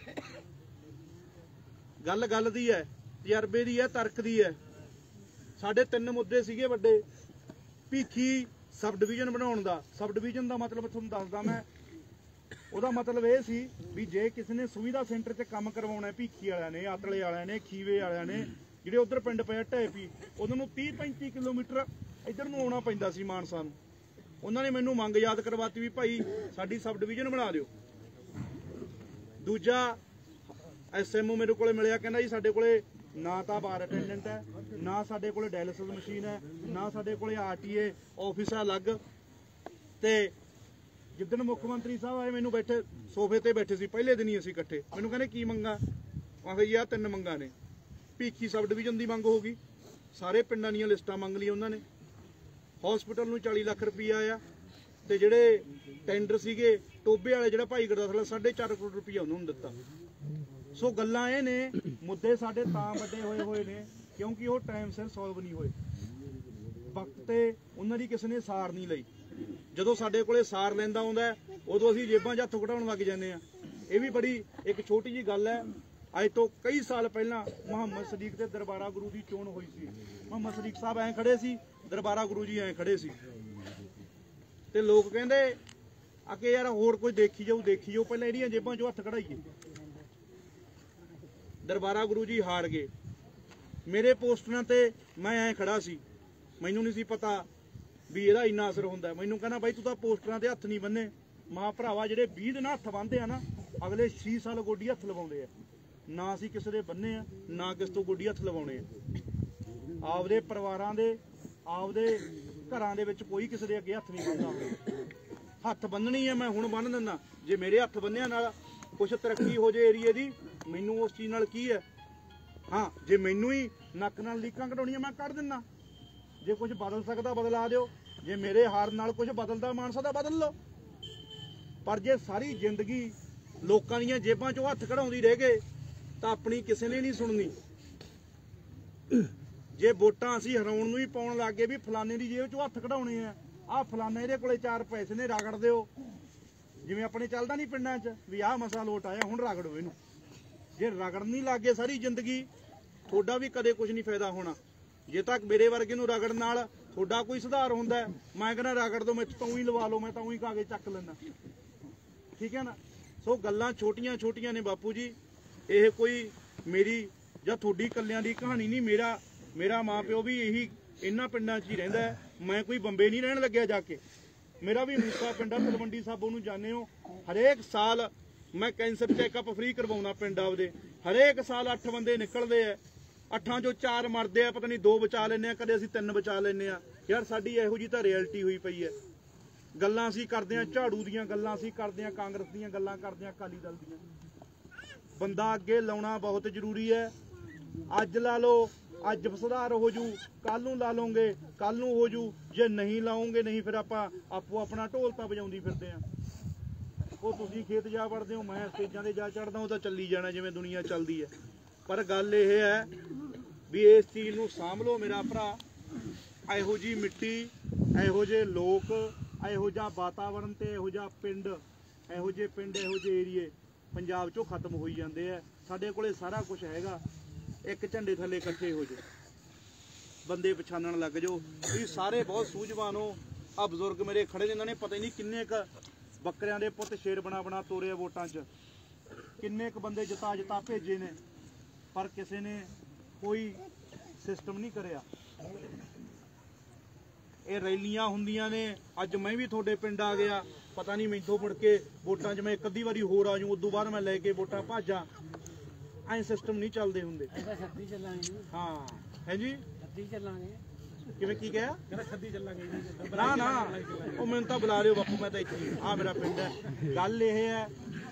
ਗੱਲ ਗੱਲ ਦੀ ਹੈ, ਤਜਰਬੇ ਦੀ ਹੈ, ਤਰਕ ਦੀ ਹੈ। ਸਾਡੇ ਤਿੰਨ ਮੁੱਦੇ ਸੀਗੇ ਵੱਡੇ। ਭੀਖੀ ਸਬ ਡਿਵੀਜ਼ਨ ਬਣਾਉਣ ਦਾ, ਸਬ ਡਿਵੀਜ਼ਨ ਦਾ ਮਤਲਬ ਤੁਹਾਨੂੰ ਦੱਸਦਾ ਮੈਂ। ਉਹਦਾ ਮਤਲਬ ਇਹ ਸੀ ਵੀ ਜੇ ਕਿਸੇ ਨੇ ਸੁਵਿਧਾ ਸੈਂਟਰ 'ਚ ਕੰਮ ਕਰਵਾਉਣਾ, ਭੀਖੀ ਵਾਲਿਆਂ ਨੇ, ਆਤਲੇ ਵਾਲਿਆਂ ਨੇ, ਖੀਵੇ ਵਾਲਿਆਂ ਨੇ, ਜਿਹੜੇ ਉਧਰ ਪਿੰਡ ਪਏ ਢੇ ਪੀ, ਉਹਨਾਂ ਨੂੰ ਤੀਹ ਪੈਂਤੀ ਕਿਲੋਮੀਟਰ ਇੱਧਰ ਨੂੰ ਆਉਣਾ ਪੈਂਦਾ ਸੀ ਮਾਨਸਾ ਨੂੰ। ਉਹਨਾਂ ਨੇ ਮੈਨੂੰ ਮੰਗ ਯਾਦ ਕਰਵਾਤੀ ਵੀ ਭਾਈ ਸਾਡੀ ਸਬ ਡਿਵੀਜ਼ਨ ਬਣਾ ਦਿਓ। ਦੂਜਾ ਐਸਐਮਓ ਮੇਰੇ ਕੋਲੇ ਮਿਲਿਆ, ਕਹਿੰਦਾ ਜੀ ਸਾਡੇ ਕੋਲੇ ਨਾ ਤਾਂ ਬਾਰ ਅਟੈਂਡੈਂਟ ਹੈ, ਨਾ ਸਾਡੇ ਕੋਲੇ ਡਾਇਲਿਸਿਸ ਮਸ਼ੀਨ ਹੈ, ਨਾ ਸਾਡੇ ਕੋਲੇ ਆਰਟੀਏ ਆਫਿਸ ਹੈ ਅਲੱਗ। ਤੇ ਜਿੱਦਣ ਮੁੱਖ ਮੰਤਰੀ ਸਾਹਿਬ ਆਏ, ਮੈਨੂੰ ਬੈਠੇ ਸੋਫੇ ਤੇ ਬੈਠੇ ਸੀ ਪਹਿਲੇ ਦਿਨ ਹੀ ਅਸੀਂ ਇਕੱਠੇ, ਮੈਨੂੰ ਕਹਿੰਦੇ ਕੀ ਮੰਗਾ? ਮੈਂ ਕਿਹਾ ਜੀ ਆਹ ਤਿੰਨ ਮੰਗਾਂ ਨੇ। ਭੀਖੀ ਸਬ ਡਿਵੀਜ਼ਨ ਦੀ ਮੰਗ ਹੋ ਗਈ, ਸਾਰੇ ਪਿੰਡਾਂ ਦੀਆਂ ਲਿਸਟਾਂ ਮੰਗ ਲਈਆਂ ਉਹਨਾਂ ਨੇ। ਹਸਪੀਟਲ ਨੂੰ ਚਾਲੀ ਲੱਖ ਰੁਪਈਆ ਆਇਆ, ਤੇ ਜਿਹੜੇ ਟੈਂਡਰ ਸੀਗੇ ਟੋਬੇ ਵਾਲੇ, ਜਿਹੜਾ ਭਾਈ ਗੁਰਦਾਸਪੁਰ ਸਾਢੇ ਚਾਰ ਕਰੋੜ ਰੁਪਈਆ ਉਹਨਾਂ ਨੂੰ ਦਿੱਤਾ। ਸੋ ਗੱਲਾਂ ਇਹ ਨੇ, ਮੁੱਦੇ ਸਾਡੇ ਤਾਂ ਵੱਡੇ ਹੋਏ ਹੋਏ ਨੇ ਕਿਉਂਕਿ ਉਹ ਟਾਈਮ ਸਿਰ ਸੋਲਵ ਨਹੀਂ ਹੋਏ, ਵਕਤ ਤੇ ਉਹਨਾਂ ਦੀ ਕਿਸੇ ਨੇ ਸਾਰ ਨਹੀਂ ਲਈ। ਜਦੋਂ ਸਾਡੇ ਕੋਲੇ ਸਾਰ ਲੈਂਦਾ ਆਉਂਦਾ, ਉਦੋਂ ਅਸੀਂ ਜੇਬਾਂ 'ਚ ਹੱਥ ਘਟਾਉਣ ਲੱਗ ਜਾਂਦੇ ਆ। ਇਹ ਵੀ ਬੜੀ ਇੱਕ ਛੋਟੀ ਜਿਹੀ ਗੱਲ ਹੈ। ਅੱਜ ਤੋਂ ਕਈ ਸਾਲ ਪਹਿਲਾਂ ਮੁਹੰਮਦ ਸਦੀਕ ਤੇ ਦਰਬਾਰਾ ਗੁਰੂ ਦੀ ਚੋਣ ਹੋਈ ਸੀ। ਮੁਹੰਮਦ ਸਦੀਕ ਸਾਹਿਬ ਐਂ ਖੜੇ ਸੀ, ਦਰਬਾਰਾ ਗੁਰੂ ਜੀ ਐਂ ਖੜੇ ਸੀ, ਤੇ ਲੋਕ ਕਹਿੰਦੇ ਆ ਕਿ ਯਾਰ ਹੋਰ ਕੋਈ ਦੇਖੀ ਜਾਊ ਦੇਖੀ ਜਾਊ, ਪਹਿਲਾਂ ਇਹਦੀਆਂ ਜੇਬਾਂ 'ਚੋਂ ਹੱਥ ਕਢਾਈਏ। ਦਰਬਾਰਾ ਗੁਰੂ ਜੀ ਹਾਰ ਗਏ। ਮੇਰੇ ਪੋਸਟਰਾਂ ਤੇ ਮੈਂ ਐਂ ਖੜਾ ਸੀ, ਮੈਨੂੰ ਨਹੀਂ ਸੀ ਪਤਾ ਵੀ ਇਹਦਾ ਇੰਨਾ ਅਸਰ ਹੁੰਦਾ। ਮੈਨੂੰ ਕਹਿੰਦਾ ਬਾਈ ਤੂੰ ਤਾਂ ਪੋਸਟਰਾਂ ਤੇ ਹੱਥ ਨਹੀਂ ਬੰਨੇ। ਮਾਂ ਭਰਾਵਾ ਜਿਹੜੇ ਵੀਹ ਦਿਨ ਹੱਥ ਬੰਨ੍ਹਦੇ ਆ ਨਾ, ਅਗਲੇ ਛੇ ਸਾਲ ਗੋਡੀ ਹੱਥ ਲਵਾਉਂਦੇ ਆ। ਨਾ ਅਸੀਂ ਕਿਸੇ ਦੇ ਬੰਨੇ ਆ, ਨਾ ਕਿਸ ਤੋਂ ਗੋਡੀ ਹੱਥ ਲਵਾਉਣੇ ਆ। ਆਪਦੇ ਪਰਿਵਾਰਾਂ ਦੇ, ਆਪਦੇ ਘਰਾਂ ਦੇ ਵਿੱਚ ਕੋਈ ਕਿਸੇ ਦੇ ਅੱਗੇ ਹੱਥ ਨਹੀਂ ਬੰਨ੍ਹਦਾ। ਹੱਥ ਬੰਨਣੀ ਹੈ, ਮੈਂ ਹੁਣ ਬੰਨ ਦਿੰਦਾ। ਜੇ ਮੇਰੇ ਹੱਥ ਬੰਨਿਆ ਨਾਲ ਕੁਛ ਤਰੱਕੀ ਹੋ ਜੇ ਏਰੀਏ ਦੀ, ਮੈਨੂੰ ਉਸ ਚੀਜ਼ ਨਾਲ ਕੀ ਹੈ? ਹਾਂ, ਜੇ ਮੈਨੂੰ ਹੀ ਨੱਕ ਨਾਲ ਲੀਕਾਂ ਕਢਾਉਣੀਆਂ ਮੈਂ ਕੱਢ ਦਿੰਦਾ। ਜੇ ਕੁਝ ਬਦਲ ਸਕਦਾ ਬਦਲਾ ਦਿਓ, ਜੇ ਮੇਰੇ ਹਾਰ ਨਾਲ ਕੁਝ ਬਦਲਦਾ ਮਾਨਸਾ ਦਾ ਬਦਲ ਲਓ। ਪਰ ਜੇ ਸਾਰੀ ਜ਼ਿੰਦਗੀ ਲੋਕਾਂ ਦੀਆਂ ਜੇਬਾਂ 'ਚੋਂ ਹੱਥ ਕਢਾਉਂਦੀ ਰਹਿ ਗਏ ਤਾਂ ਆਪਣੀ ਕਿਸੇ ਨੇ ਨਹੀਂ ਸੁਣਨੀ। ਜੇ ਵੋਟਾਂ ਅਸੀਂ ਹਰਾਉਣ ਨੂੰ ਹੀ ਪਾਉਣ ਲੱਗ ਗਏ ਵੀ ਫਲਾਣੇ ਦੀ ਜੇਬ 'ਚੋਂ ਹੱਥ ਕਢਾਉਣੇ ਆ, ਆਹ ਫਲਾਣਾ ਇਹਦੇ ਕੋਲੇ ਚਾਰ ਪੈਸੇ ਨੇ ਰਗੜ ਦਿਓ, ਜਿਵੇਂ ਆਪਣੇ ਚੱਲਦਾ ਨਹੀਂ ਪਿੰਡਾਂ 'ਚ ਵੀ ਆਹ ਮਸਾ ਲੋਟ ਆਇਆ ਹੁਣ ਰਗੜੋ ਇਹਨੂੰ। ਜੇ ਰਗੜ ਨਹੀਂ ਲੱਗੇ ਸਾਰੀ ਜ਼ਿੰਦਗੀ ਤੁਹਾਡਾ ਵੀ ਕਦੇ ਕੁਝ ਨਹੀਂ ਫਾਇਦਾ ਹੋਣਾ। ਜੇ ਤੱਕ ਮੇਰੇ ਵਰਗੇ ਨੂੰ ਰਗੜਨ ਨਾਲ ਤੁਹਾਡਾ ਕੋਈ ਸੁਧਾਰ ਹੁੰਦਾ, ਮੈਂ ਕਹਿੰਦਾ ਰਗੜ ਦੋ, ਮੈਂ ਤਾਂ ਹੀ ਲਵਾ ਲਓ, ਮੈਂ ਤਾਂ ਹੀ ਕਾਗਜ਼ ਚੱਕ ਲੈਣਾ, ਠੀਕ ਹੈ ਨਾ। ਸੋ ਗੱਲਾਂ ਛੋਟੀਆਂ ਛੋਟੀਆਂ ਨੇ ਬਾਪੂ ਜੀ, ਇਹ ਕੋਈ ਮੇਰੀ ਜਾਂ ਤੁਹਾਡੀ ਇਕੱਲਿਆਂ ਦੀ ਕਹਾਣੀ ਨਹੀਂ। ਮੇਰਾ ਮੇਰਾ ਮਾਂ ਪਿਓ ਵੀ ਇਹੀ ਇਹਨਾਂ ਪਿੰਡਾਂ 'ਚ ਹੀ ਰਹਿੰਦਾ ਹੈ। ਮੈਂ ਕੋਈ ਬੰਬੇ ਨਹੀਂ ਰਹਿਣ ਲੱਗਿਆ ਜਾ ਕੇ, ਮੇਰਾ ਵੀ ਮੂਸਾ ਪਿੰਡ ਆ, ਤਲਵੰਡੀ ਸਾਬੋ ਨੂੰ ਜਾਣੇ ਹੋ। ਹਰੇਕ ਸਾਲ ਮੈਂ ਕੈਂਸਰ ਚੈੱਕਅਪ ਫ੍ਰੀ ਕਰਵਾਉਣਾ ਪਿੰਡ ਆਪਦੇ। ਹਰੇਕ ਸਾਲ ਅੱਠ ਬੰਦੇ ਨਿਕਲਦੇ ਆ, ਅੱਠਾਂ ਚੋਂ ਚਾਰ ਮਰਦੇ ਆ, ਪਤਾ ਨਹੀਂ ਦੋ ਬਚਾ ਲੈਂਦੇ ਆ, ਕਦੇ ਅਸੀਂ ਤਿੰਨ ਬਚਾ ਲੈਂਦੇ ਆ। ਯਾਰ ਸਾਡੀ ਇਹੋ ਜਿਹੀ ਤਾਂ ਰਿਐਲਿਟੀ ਹੋਈ ਪਈ ਹੈ। ਗੱਲਾਂ ਅਸੀਂ ਕਰਦੇ ਆ ਝਾੜੂ ਦੀਆਂ, ਗੱਲਾਂ ਅਸੀਂ ਕਰਦੇ ਆ ਕਾਂਗਰਸ ਦੀਆਂ, ਗੱਲਾਂ ਕਰਦੇ ਆ ਅਕਾਲੀ ਦਲ ਦੀਆਂ। ਬੰਦਾ ਅੱਗੇ ਲਾਉਣਾ ਬਹੁਤ ਜ਼ਰੂਰੀ ਹੈ। ਅੱਜ ਲਾ ਲਓ, ਅੱਜ ਸੁਧਾਰ ਹੋ ਜੂ, ਕੱਲ ਨੂੰ ਲਾ ਲਓਗੇ, ਕੱਲ ਨੂੰ ਹੋ ਜੂ। ਜੇ ਨਹੀਂ ਲਾਉਂਗੇ ਨਹੀਂ ਫਿਰ ਆਪਾਂ ਆਪੋ ਆਪਣਾ ਢੋਲ ਤਾਂ ਵਜਾਉਂਦੀ ਫਿਰਦੇ ਆ। ਉਹ ਤੁਸੀਂ ਖੇਤ ਜਾ ਵੜਦੇ ਹੋ, ਮੈਂ ਸਟੇਜਾਂ ਤੇ ਜਾ ਚੜਦਾ, ਉਹ ਤਾਂ ਚੱਲੀ ਜਾਣਾ ਜਿਵੇਂ ਦੁਨੀਆ ਚੱਲਦੀ ਹੈ। ਪਰ ਗੱਲ ਇਹ ਹੈ ਵੀ ਇਸ ਚੀਜ਼ ਨੂੰ ਸਾਂਭ ਲਓ ਮੇਰਾ ਭਰਾ। ਇਹੋ ਜਿਹੀ ਮਿੱਟੀ, ਇਹੋ ਜਿਹੇ ਲੋਕ, ਇਹੋ ਜਿਹਾ ਵਾਤਾਵਰਨ ਤੇ ਇਹੋ ਜਿਹਾ ਪਿੰਡ, ਇਹੋ ਜਿਹੇ ਪਿੰਡ, ਇਹੋ ਜਿਹੇ ਏਰੀਏ ਪੰਜਾਬ 'ਚੋਂ ਖਤਮ ਹੋਈ ਜਾਂਦੇ ਆ। ਸਾਡੇ ਕੋਲੇ ਸਾਰਾ ਕੁਝ ਹੈਗਾ, ਇੱਕ ਝੰਡੇ ਥੱਲੇ ਇਕੱਠੇ ਹੋ ਜਾਓ, ਬੰਦੇ ਪਛਾਣਨ ਲੱਗ ਜਾਓ। ਤੁਸੀਂ ਸਾਰੇ ਬਹੁਤ ਸੂਝਵਾਨ ਹੋ। ਆ ਬਜ਼ੁਰਗ ਮੇਰੇ ਖੜੇ ਨੇ, ਇਹਨਾਂ ਨੇ ਪਤਾ ਹੀ ਨਹੀਂ ਕਿੰਨੇ ਕ ਬੱਕਰਿਆਂ ਦੇ ਪੁੱਤ ਸ਼ੇਰ ਬਣਾ ਬਣਾ ਤੋਰੇ ਵੋਟਾਂ 'ਚ, ਕਿੰਨੇ ਕ ਬੰਦੇ ਜਿਤਾ ਜਿਤਾ ਭੇਜੇ ਨੇ, ਪਰ ਕਿਸੇ ਨੇ ਕੋਈ ਸਿਸਟਮ ਨਹੀਂ ਕਰਿਆ। ਇਹ ਰੈਲੀਆਂ ਹੁੰਦੀਆਂ ਨੇ। ਅੱਜ ਮੈਂ ਵੀ ਤੁਹਾਡੇ ਪਿੰਡ ਆ ਗਿਆ, ਪਤਾ ਨਹੀਂ ਮੈਥੋਂ ਮੁੜ ਕੇ ਵੋਟਾਂ 'ਚ ਮੈਂ ਇੱਕ ਅੱਧੀ ਵਾਰੀ ਹੋਰ ਆ ਜਾਊਂ, ਉਦੋਂ ਬਾਅਦ ਮੈਂ ਲੈ ਕੇ ਵੋਟਾਂ ਭਾਜਾਂ। ਐਂ ਸਿਸਟਮ ਨਹੀਂ ਚੱਲਦੇ ਹੁੰਦੇ। ਹਾਂ ਹੈ ਜੀ, ਕਿਵੇਂ ਕੀ ਕਿਹਾ? ਨਾ ਨਾ ਉਹ ਮੈਨੂੰ ਤਾਂ ਬੁਲਾ ਲਿਓ ਬਾਪੂ, ਮੈਂ ਤਾਂ ਇੱਥੇ ਆ, ਮੇਰਾ ਪਿੰਡ ਹੈ। ਗੱਲ ਇਹ ਹੈ,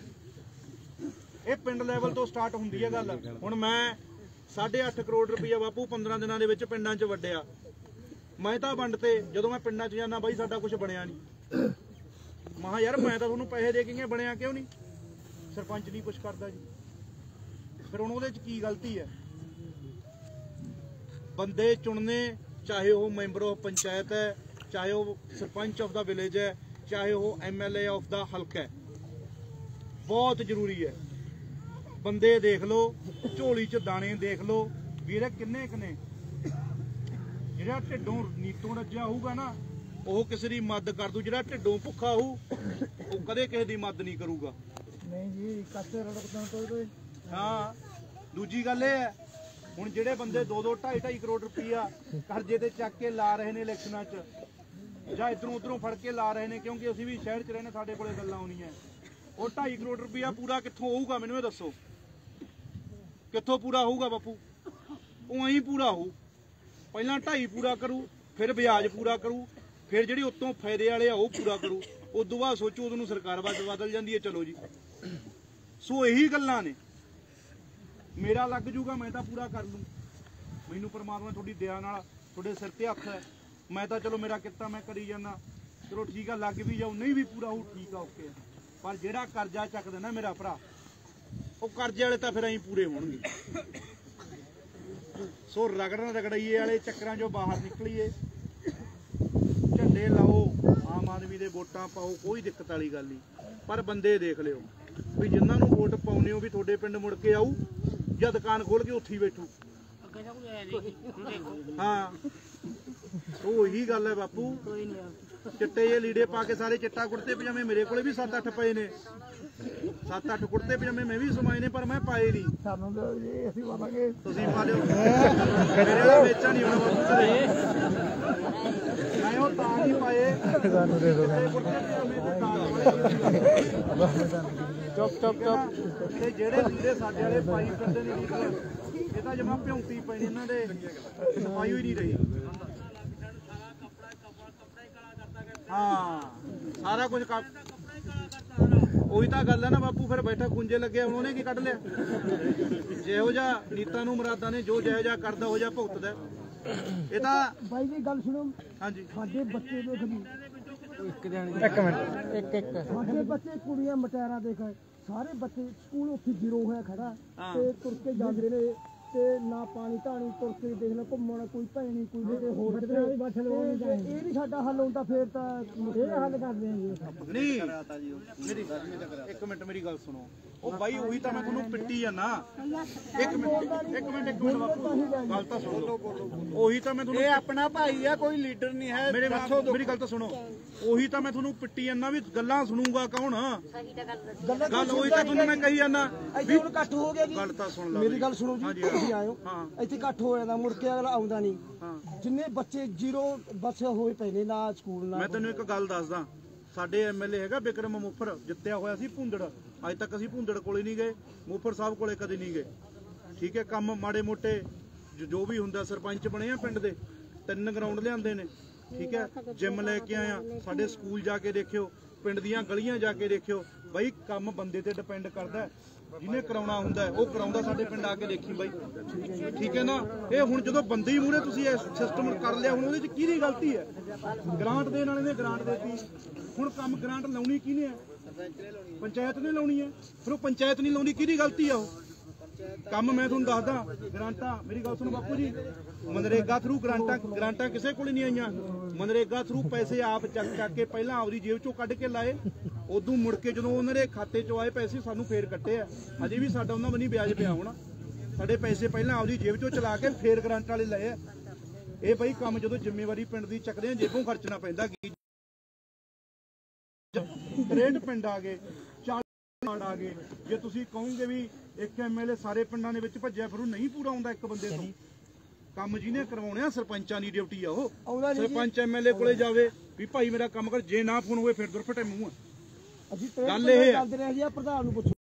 ਇਹ ਪਿੰਡ ਲੈਵਲ ਤੋਂ ਸਟਾਰਟ ਹੁੰਦੀ ਹੈ ਗੱਲ। ਹੁਣ ਮੈਂ ਸਾਢੇ ਅੱਠ ਕਰੋੜ ਰੁਪਈਆ ਬਾਪੂ ਪੰਦਰਾਂ ਦਿਨਾਂ ਦੇ ਵਿੱਚ ਪਿੰਡਾਂ 'ਚ ਵੰਡਿਆ। ਮੈਂ ਤਾਂ ਵੰਡ ਤੇ ਜਦੋਂ ਮੈਂ ਪਿੰਡਾਂ 'ਚ ਜਾਂਦਾ ਬਾਈ ਸਾਡਾ ਕੁਝ ਬਣਿਆ ਨਹੀਂ। ਮਹਾ ਯਾਰ ਮੈਂ ਤਾਂ ਤੁਹਾਨੂੰ ਪੈਸੇ ਦੇ ਕੇ ਗਿਆ, ਬਣਿਆ ਕਿਉਂ ਨਹੀਂ? ਸਰਪੰਚ ਨਹੀਂ ਕੁਝ ਕਰਦਾ ਜੀ। ਫਿਰ ਹੁਣ ਉਹਦੇ 'ਚ ਕੀ ਗਲਤੀ ਹੈ? ਬੰਦੇ ਚੁਣਨੇ, ਚਾਹੇ ਉਹ ਮੈਂਬਰ ਆਫ ਪੰਚਾਇਤ ਹੈ, ਚਾਹੇ ਉਹ ਸਰਪੰਚ ਆਫ ਦਾ ਵਿਲੇਜ ਹੈ, ਚਾਹੇ ਉਹ ਐਮ ਐਲ ਏ ਆਫ ਦਾ ਹਲਕਾ ਹੈ, ਬਹੁਤ ਜ਼ਰੂਰੀ ਹੈ। ਬੰਦੇ ਦੇਖ ਲਓ, ਝੋਲੀ 'ਚ ਦਾਣੇ ਦੇਖ ਲਓ ਵੀਰੇ ਕਿੰਨੇ ਕੁ ਨੇ। ਜਿਹੜਾ ਢਿੱਡੋਂ ਨੀਤੋਂ ਰੱਜਿਆ ਹੋਊਗਾ ਨਾ, ਉਹ ਕਿਸੇ ਦੀ ਮਦਦ ਕਰ ਦੂ। ਜਿਹੜਾ ਢਿੱਡੋਂ ਭੁੱਖਾ ਹੋਊ ਉਹ ਕਦੇ ਕਿਸੇ ਦੀ ਮਦਦ ਨਹੀਂ ਕਰੂਗਾ। ਨਹੀਂ ਜੀ, ਕਾਸੇ ਰੜਕਦਾਂ ਤੋਂ। ਹਾਂ, ਦੂਜੀ ਗੱਲ ਇਹ ਹੈ, ਹੁਣ ਜਿਹੜੇ ਬੰਦੇ ਦੋ ਦੋ ਢਾਈ ਢਾਈ ਕਰੋੜ ਰੁਪਈਆ ਕਰਜ਼ੇ ਤੇ ਚੱਕ ਕੇ ਲਾ ਰਹੇ ਨੇ ਇਲੈਕਸ਼ਨਾਂ 'ਚ, ਜਾਂ ਇਧਰੋਂ ਉਧਰੋਂ ਫੜ ਕੇ ਲਾ ਰਹੇ ਨੇ, ਕਿਉਂਕਿ ਅਸੀਂ ਵੀ ਸ਼ਹਿਰ 'ਚ ਰਹਿੰਦੇ, ਸਾਡੇ ਕੋਲੇ ਗੱਲਾਂ ਆਉਣੀਆਂ। ਉਹ ਢਾਈ ਕਰੋੜ ਰੁਪਈਆ ਪੂਰਾ ਕਿੱਥੋਂ ਹੋਊਗਾ? ਮੈਨੂੰ ਇਹ ਦੱਸੋ, ਕਿੱਥੋਂ ਪੂਰਾ ਹੋਊਗਾ ਬਾਪੂ? ਉਹ ਐਂ ਪੂਰਾ ਹੋਊ, ਪਹਿਲਾਂ ਢਾਈ ਪੂਰਾ ਕਰੂ, ਫਿਰ ਵਿਆਜ ਪੂਰਾ ਕਰੂ, ਫਿਰ ਜਿਹੜੀ ਉੱਤੋਂ ਫਾਇਦੇ ਵਾਲੇ ਆ ਉਹ ਪੂਰਾ ਕਰੂ। ਉਦੋਂ ਬਾਅਦ ਸੋਚੋ ਉਦੋਂ ਨੂੰ ਸਰਕਾਰ ਬਦਲ ਜਾਂਦੀ ਹੈ। ਚਲੋ ਜੀ, ਸੋ ਇਹੀ ਗੱਲਾਂ ਨੇ। ਮੇਰਾ ਲੱਗ ਜੂਗਾ, ਮੈਂ ਤਾਂ ਪੂਰਾ ਕਰ ਲੂੰ। ਮੈਨੂੰ ਪਰਮਾਤਮਾ ਤੁਹਾਡੀ ਦਇਆ ਨਾਲ, ਤੁਹਾਡੇ ਸਿਰ ਤੇ ਹੱਥ ਹੈ। ਮੈਂ ਤਾਂ ਚਲੋ ਮੇਰਾ ਕਿੱਤਾ ਮੈਂ ਕਰੀ ਜਾਂਦਾ, ਚਲੋ ਠੀਕ ਆ, ਲੱਗ ਵੀ ਜਾਊ, ਨਹੀਂ ਵੀ ਪੂਰਾ ਹੋਊ ਠੀਕ ਆ, ਓਕੇ। ਪਰ ਜਿਹੜਾ ਕਰਜ਼ਾ ਚੱਕਦਾ ਨਾ ਮੇਰਾ ਭਰਾ, ਉਹ ਕਰਜ਼ੇ ਵਾਲੇ ਤਾਂ ਫਿਰ ਐਂ ਪੂਰੇ ਹੋਣਗੇ। ਸੋ ਰਗੜਨ ਰਗੜਈਏ ਵਾਲੇ ਚੱਕਰਾਂ 'ਚੋਂ ਬਾਹਰ ਨਿਕਲੀਏ। ਝੰਡੇ ਲਾਓ, ਆਮ ਆਦਮੀ ਦੇ ਵੋਟਾਂ ਪਾਓ, ਕੋਈ ਦਿੱਕਤ ਵਾਲੀ ਗੱਲ ਨਹੀਂ। ਪਰ ਬੰਦੇ ਦੇਖ ਲਿਓ ਵੀ ਜਿਨ੍ਹਾਂ ਨੂੰ ਵੋਟ ਪਾਉਣੇ ਹੋ ਵੀ ਤੁਹਾਡੇ ਪਿੰਡ ਮੁੜ ਕੇ ਆਊ ਜਾਂ ਦੁਕਾਨ ਖੋਲ ਕੇ ਉੱਥੇ ਹੀ ਬੈਠੂ। ਹਾਂ, ਉਹ ਇਹੀ ਗੱਲ ਹੈ ਬਾਪੂ। ਚਿੱਟੇ ਜਿਹੇ ਲੀੜੇ ਪਾ ਕੇ ਸਾਰੇ ਚਿੱਟਾ ਕੁੜਤੇ ਪਜਾਮੇ, ਮੇਰੇ ਕੋਲੇ ਵੀ ਸੱਤ ਅੱਠ ਪਏ ਨੇ, ਸੱਤ ਅੱਠ ਕੁੜਤੇ ਪਜਾਮੇ ਮੈਂ ਵੀ ਸਮਾਏ ਨੇ, ਪਰ ਮੈਂ ਪਾਏ ਨਹੀਂ। ਸਾਨੂੰ ਅਸੀਂ ਪਾਵਾਂਗੇ, ਤੁਸੀਂ ਪਾ ਲਿਓ। ਮੇਰੇ ਵਾਲਾ ਵੇਚਾ ਨਹੀਂ ਹੋਣਾ ਬਾਪੂ ਘਰੇ, ਮੈਂ ਉਹ ਤਾਂ ਨਹੀਂ ਪਾਏ। ਸਾਨੂੰ ਦੇ ਦੋ ਚੁੱਪ ਚੁੱਪ ਚੁੱਪ। ਤੇ ਜਿਹੜੇ ਲੀੜੇ ਸਾਡੇ ਵਾਲੇ ਪਾਈ ਫਿਰਦੇ ਨੇ, ਇਹ ਤਾਂ ਜਮਾ ਭਿਉਂਤੀ ਪਏ ਨੇ, ਇਹਨਾਂ ਦੇ ਸਫਾਈ ਹੋਈ ਨਹੀਂ ਰਹੀ। ਹਾਂ, ਸਾਰਾ ਕੁਝ ਉਹੀ ਤਾਂ ਗੱਲ ਹੈ ਨਾ ਬਾਪੂ। ਫਿਰ ਬੈਠਾ ਖੁੰਝੇ ਲੱਗੇ, ਹੁਣ ਉਹਨੇ ਕੀ ਕੱਢ ਲਿਆ? ਜਿਹੋ ਜਿਹਾ ਨੀਤਾਂ ਨੂੰ ਮੁਰਾਦਾਂ ਨੇ, ਜੋ ਜਿਹੋ ਜਿਹਾ ਕਰਦਾ ਉਹ ਜਿਹਾ ਭੁਗਤਦਾ। ਇਹ ਤਾਂ ਬਾਈ ਜੀ ਗੱਲ ਸੁਣੋ। ਹਾਂਜੀ, ਸਾਡੇ ਬੱਚੇ ਦੇਖ ਜੀ ਇੱਕ ਦਿਨ ਇੱਕ ਮਿੰਟ ਇੱਕ ਇੱਕ ਸਾਡੇ ਬੱਚੇ ਕੁੜੀਆਂ ਮਟਿਆਰਾਂ ਦੇਖ ਸਾਰੇ ਬੱਚੇ ਸਕੂਲ ਉੱਥੇ ਗਿਰੋ ਹੋਇਆ ਖੜਾ ਤੇ ਤੁਰ ਕੇ ਜਾਂਦੇ ਨੇ ਤੇ ਨਾ ਪਾਣੀ ਧਾਣੀ ਤੁਰ ਕੇ ਦੇਖ ਲੈ ਘੁੰਮਣ ਕੋਈ ਭੈਣੀ ਕੋਈ ਜਿਹੜੇ ਹੋਰ ਇਹ ਨਹੀਂ ਸਾਡਾ ਹੱਲ ਹੁੰਦਾ ਫੇਰ ਤਾਂ ਇਹ ਹੱਲ ਕਰਦੇ ਆਂ ਜੀ ਨਹੀਂ ਮੇਰੀ ਇੱਕ ਮਿੰਟ ਮੇਰੀ ਗੱਲ ਸੁਣੋ ਉਹ ਬਾਈ ਉਹੀ ਤਾਂ ਮੈਂ ਤੁਹਾਨੂੰ ਪਿੱਟੀ ਜਾਣਾ ਇੱਕ ਮਿੰਟ ਇੱਕ ਮਿੰਟ ਇੱਕ ਮਿੰਟ ਬਾਪੂ ਗੱਲ ਤਾਂ ਸੁਣ ਲਓ ਉਹੀ ਤਾਂ ਮੈਂ ਤੁਹਾਨੂੰ ਇਹ ਆਪਣਾ ਭਾਈ ਆ ਕੋਈ ਲੀਡਰ ਨਹੀਂ ਹੈ ਮੇਰੇ ਮੇਰੀ ਗੱਲ ਤਾਂ ਸੁਣੋ ਉਹੀ ਤਾਂ ਮੈਂ ਤੁਹਾਨੂੰ ਪਿੱਟੀ ਜਾਣਾ ਵੀ ਗੱਲਾਂ ਸੁਣੂਗਾ ਕੌਣ ਗੱਲ ਉਹੀ ਤਾਂ ਤੁਹਾਨੂੰ ਮੈਂ ਕਹੀ ਜਾਣਾ ਇੱਥੇ ਹੁਣ ਇਕੱਠ ਹੋ ਗਿਆ ਜੀ ਗੱਲ ਤਾਂ ਸੁਣ ਲਓ ਮੇਰੀ ਗੱਲ ਸੁਣੋ ਜੀ ਤੁਸੀਂ ਆਇਓ ਇੱਥੇ ਇਕੱਠ ਹੋ ਜਾਂਦਾ ਮੁੜ ਕੇ ਅਗਲਾ ਆਉਂਦਾ ਨਹੀਂ ਜਿੰਨੇ ਬੱਚੇ ਜ਼ੀਰੋ ਬੱਸ ਹੋਏ ਪਏ ਨੇ ਨਾ ਸਕੂਲ ਨਾ ਮੈਂ ਤੈਨੂੰ ਇੱਕ ਗੱਲ ਦੱਸਦਾ ਸਾਡੇ ਐਮਐਲਏ ਹੈਗਾ ਬਿਕਰਮ ਮੁਫਰ ਜਿੱਤਿਆ ਹੋਇਆ ਸੀ ਭੁੰਦੜ ਅੱਜ ਤੱਕ ਅਸੀਂ ਭੁੰਦੜ ਕੋਲੇ ਨਹੀਂ ਗਏ ਮੁਫਰ ਸਾਹਿਬ ਕੋਲੇ ਕਦੇ ਨਹੀਂ ਗਏ ਠੀਕ ਹੈ ਕੰਮ ਮਾੜੇ ਮੋਟੇ ਜੋ ਵੀ ਹੁੰਦਾ ਸਰਪੰਚ ਬਣੇ ਆ ਪਿੰਡ ਦੇ ਤਿੰਨ ਗਰਾਊਂਡ ਲਿਆਂਦੇ ਨੇ ਠੀਕ ਹੈ ਜਿਮ ਲੈ ਕੇ ਆਇਆ ਸਾਡੇ ਸਕੂਲ ਜਾ ਕੇ ਦੇਖਿਓ ਪਿੰਡ ਦੀਆਂ ਗਲੀਆਂ ਜਾ ਕੇ ਦੇਖਿਓ ਬਾਈ ਕੰਮ ਬੰਦੇ ਤੇ ਡਿਪੈਂਡ ਕਰਦਾ ਜਿਹਨੇ ਕਰਾਉਣਾ ਹੁੰਦਾ ਉਹ ਕਰਾਉਂਦਾ ਸਾਡੇ ਪਿੰਡ ਆ ਕੇ ਦੇਖੀ ਬਾਈ ਠੀਕ ਹੈ ਨਾ ਇਹ ਹੁਣ ਜਦੋਂ ਬੰਦੇ ਹੀ ਮੂਹਰੇ ਤੁਸੀਂ ਇਹ ਸਿਸਟਮ ਕਰ ਲਿਆ ਹੁਣ ਉਹਦੇ ਚ ਕਿਹਦੀ ਗਲਤੀ ਹੈ ਗ੍ਰਾਂਟ ਦੇਣ ਵਾਲੇ ਨੇ ਗ੍ਰਾਂਟ ਦੇਤੀ ਹੁਣ ਕੰਮ ਗ੍ਰਾਂਟ ਲਾਉਣੀ ਕਿਹਨੇ ਹੈ ਪੰਚਾਇਤ ਨੇ ਲਾਉਣੀ ਹੈ ਫਿਰ ਉਹ ਪੰਚਾਇਤ ਨਹੀਂ ਲਾਉਂਦੀ ਕਿਹਦੀ ਗਲਤੀ ਆ ਉਹ ਕੰਮ ਮੈਂ ਤੁਹਾਨੂੰ ਦੱਸਦਾ ਗ੍ਰਾਂਟਾਂ ਮੇਰੀ ਗੱਲ ਸੁਣੋ ਬਾਪੂ ਜੀ ਮਨਰੇਗਾ ਥਰੂ ਗ੍ਰਾਂਟਾਂ ਗ੍ਰਾਂਟਾਂ ਕਿਸੇ ਕੋਲ ਨਹੀਂ ਆਈਆਂ ਮਨਰੇਗਾ ਥਰੂ ਪੈਸੇ ਆਪ ਚੱਕ ਚੱਕ ਕੇ ਪਹਿਲਾਂ ਆਪਦੀ ਜੇਬ ਚੋਂ ਕੱਢ ਕੇ ਲਾਏ ਉਦੋਂ ਮੁੜ ਕੇ ਜਦੋਂ ਉਹਨਾਂ ਦੇ ਖਾਤੇ ਚੋਂ ਆਏ ਪੈਸੇ ਸਾਨੂੰ ਫੇਰ ਕੱਟੇ ਆ ਅਜੇ ਵੀ ਸਾਡਾ ਉਹਨਾਂ ਬੰਨੀ ਵਿਆਜ ਪਿਆ ਹੋਣਾ ਸਾਡੇ ਪੈਸੇ ਪਹਿਲਾਂ ਆਪਦੀ ਜੇਬ ਚੋਂ ਚਲਾ ਕੇ ਫੇਰ ਗ੍ਰਾਂਟ ਵਾਲੇ ਲਏ ਆ ਇਹ ਬਈ ਕੰਮ ਜਦੋਂ ਜ਼ਿੰਮੇਵਾਰੀ ਪਿੰਡ ਦੀ ਚੱਕਦੇ ਆ ਜੇਬੋਂ ਖਰਚਣਾ ਪੈਂਦਾ ਗ੍ਰੇਡ ਪਿੰਡ ਆ ਗਏ ਚਾਲੀ ਆ ਗਏ ਜੇ ਤੁਸੀਂ ਕਹੋਗੇ ਵੀ ਇੱਕ ਐਮਐਲਏ ਸਾਰੇ ਪਿੰਡਾਂ ਦੇ ਵਿੱਚ ਭੱਜਿਆ ਫਿਰੂ ਨਹੀਂ ਪੂਰਾ ਆਉਂਦਾ ਇੱਕ ਬੰਦੇ ਤੋਂ ਕੰਮ ਜਿਹਨੇ ਕਰਵਾਉਣੇ ਆ ਸਰਪੰਚਾਂ ਦੀ ਡਿਊਟੀ ਆ ਉਹ ਸਰਪੰਚ ਐਮਐਲਏ ਕੋਲੇ ਜਾਵੇ ਵੀ ਭਾਈ ਮੇਰਾ ਕੰਮ ਕਰ ਜੇ ਨਾ ਫੋਨ ਹੋਵੇ ਫਿਰ ਦੁਰਫਟੇ ਮੂੰਹ ਆ ਅਸੀਂ ਗੱਲ ਇਹ ਕਰਦੇ ਰਹੇ ਜੀ ਪ੍ਰਧਾਨ ਨੂੰ ਪੁੱਛੋ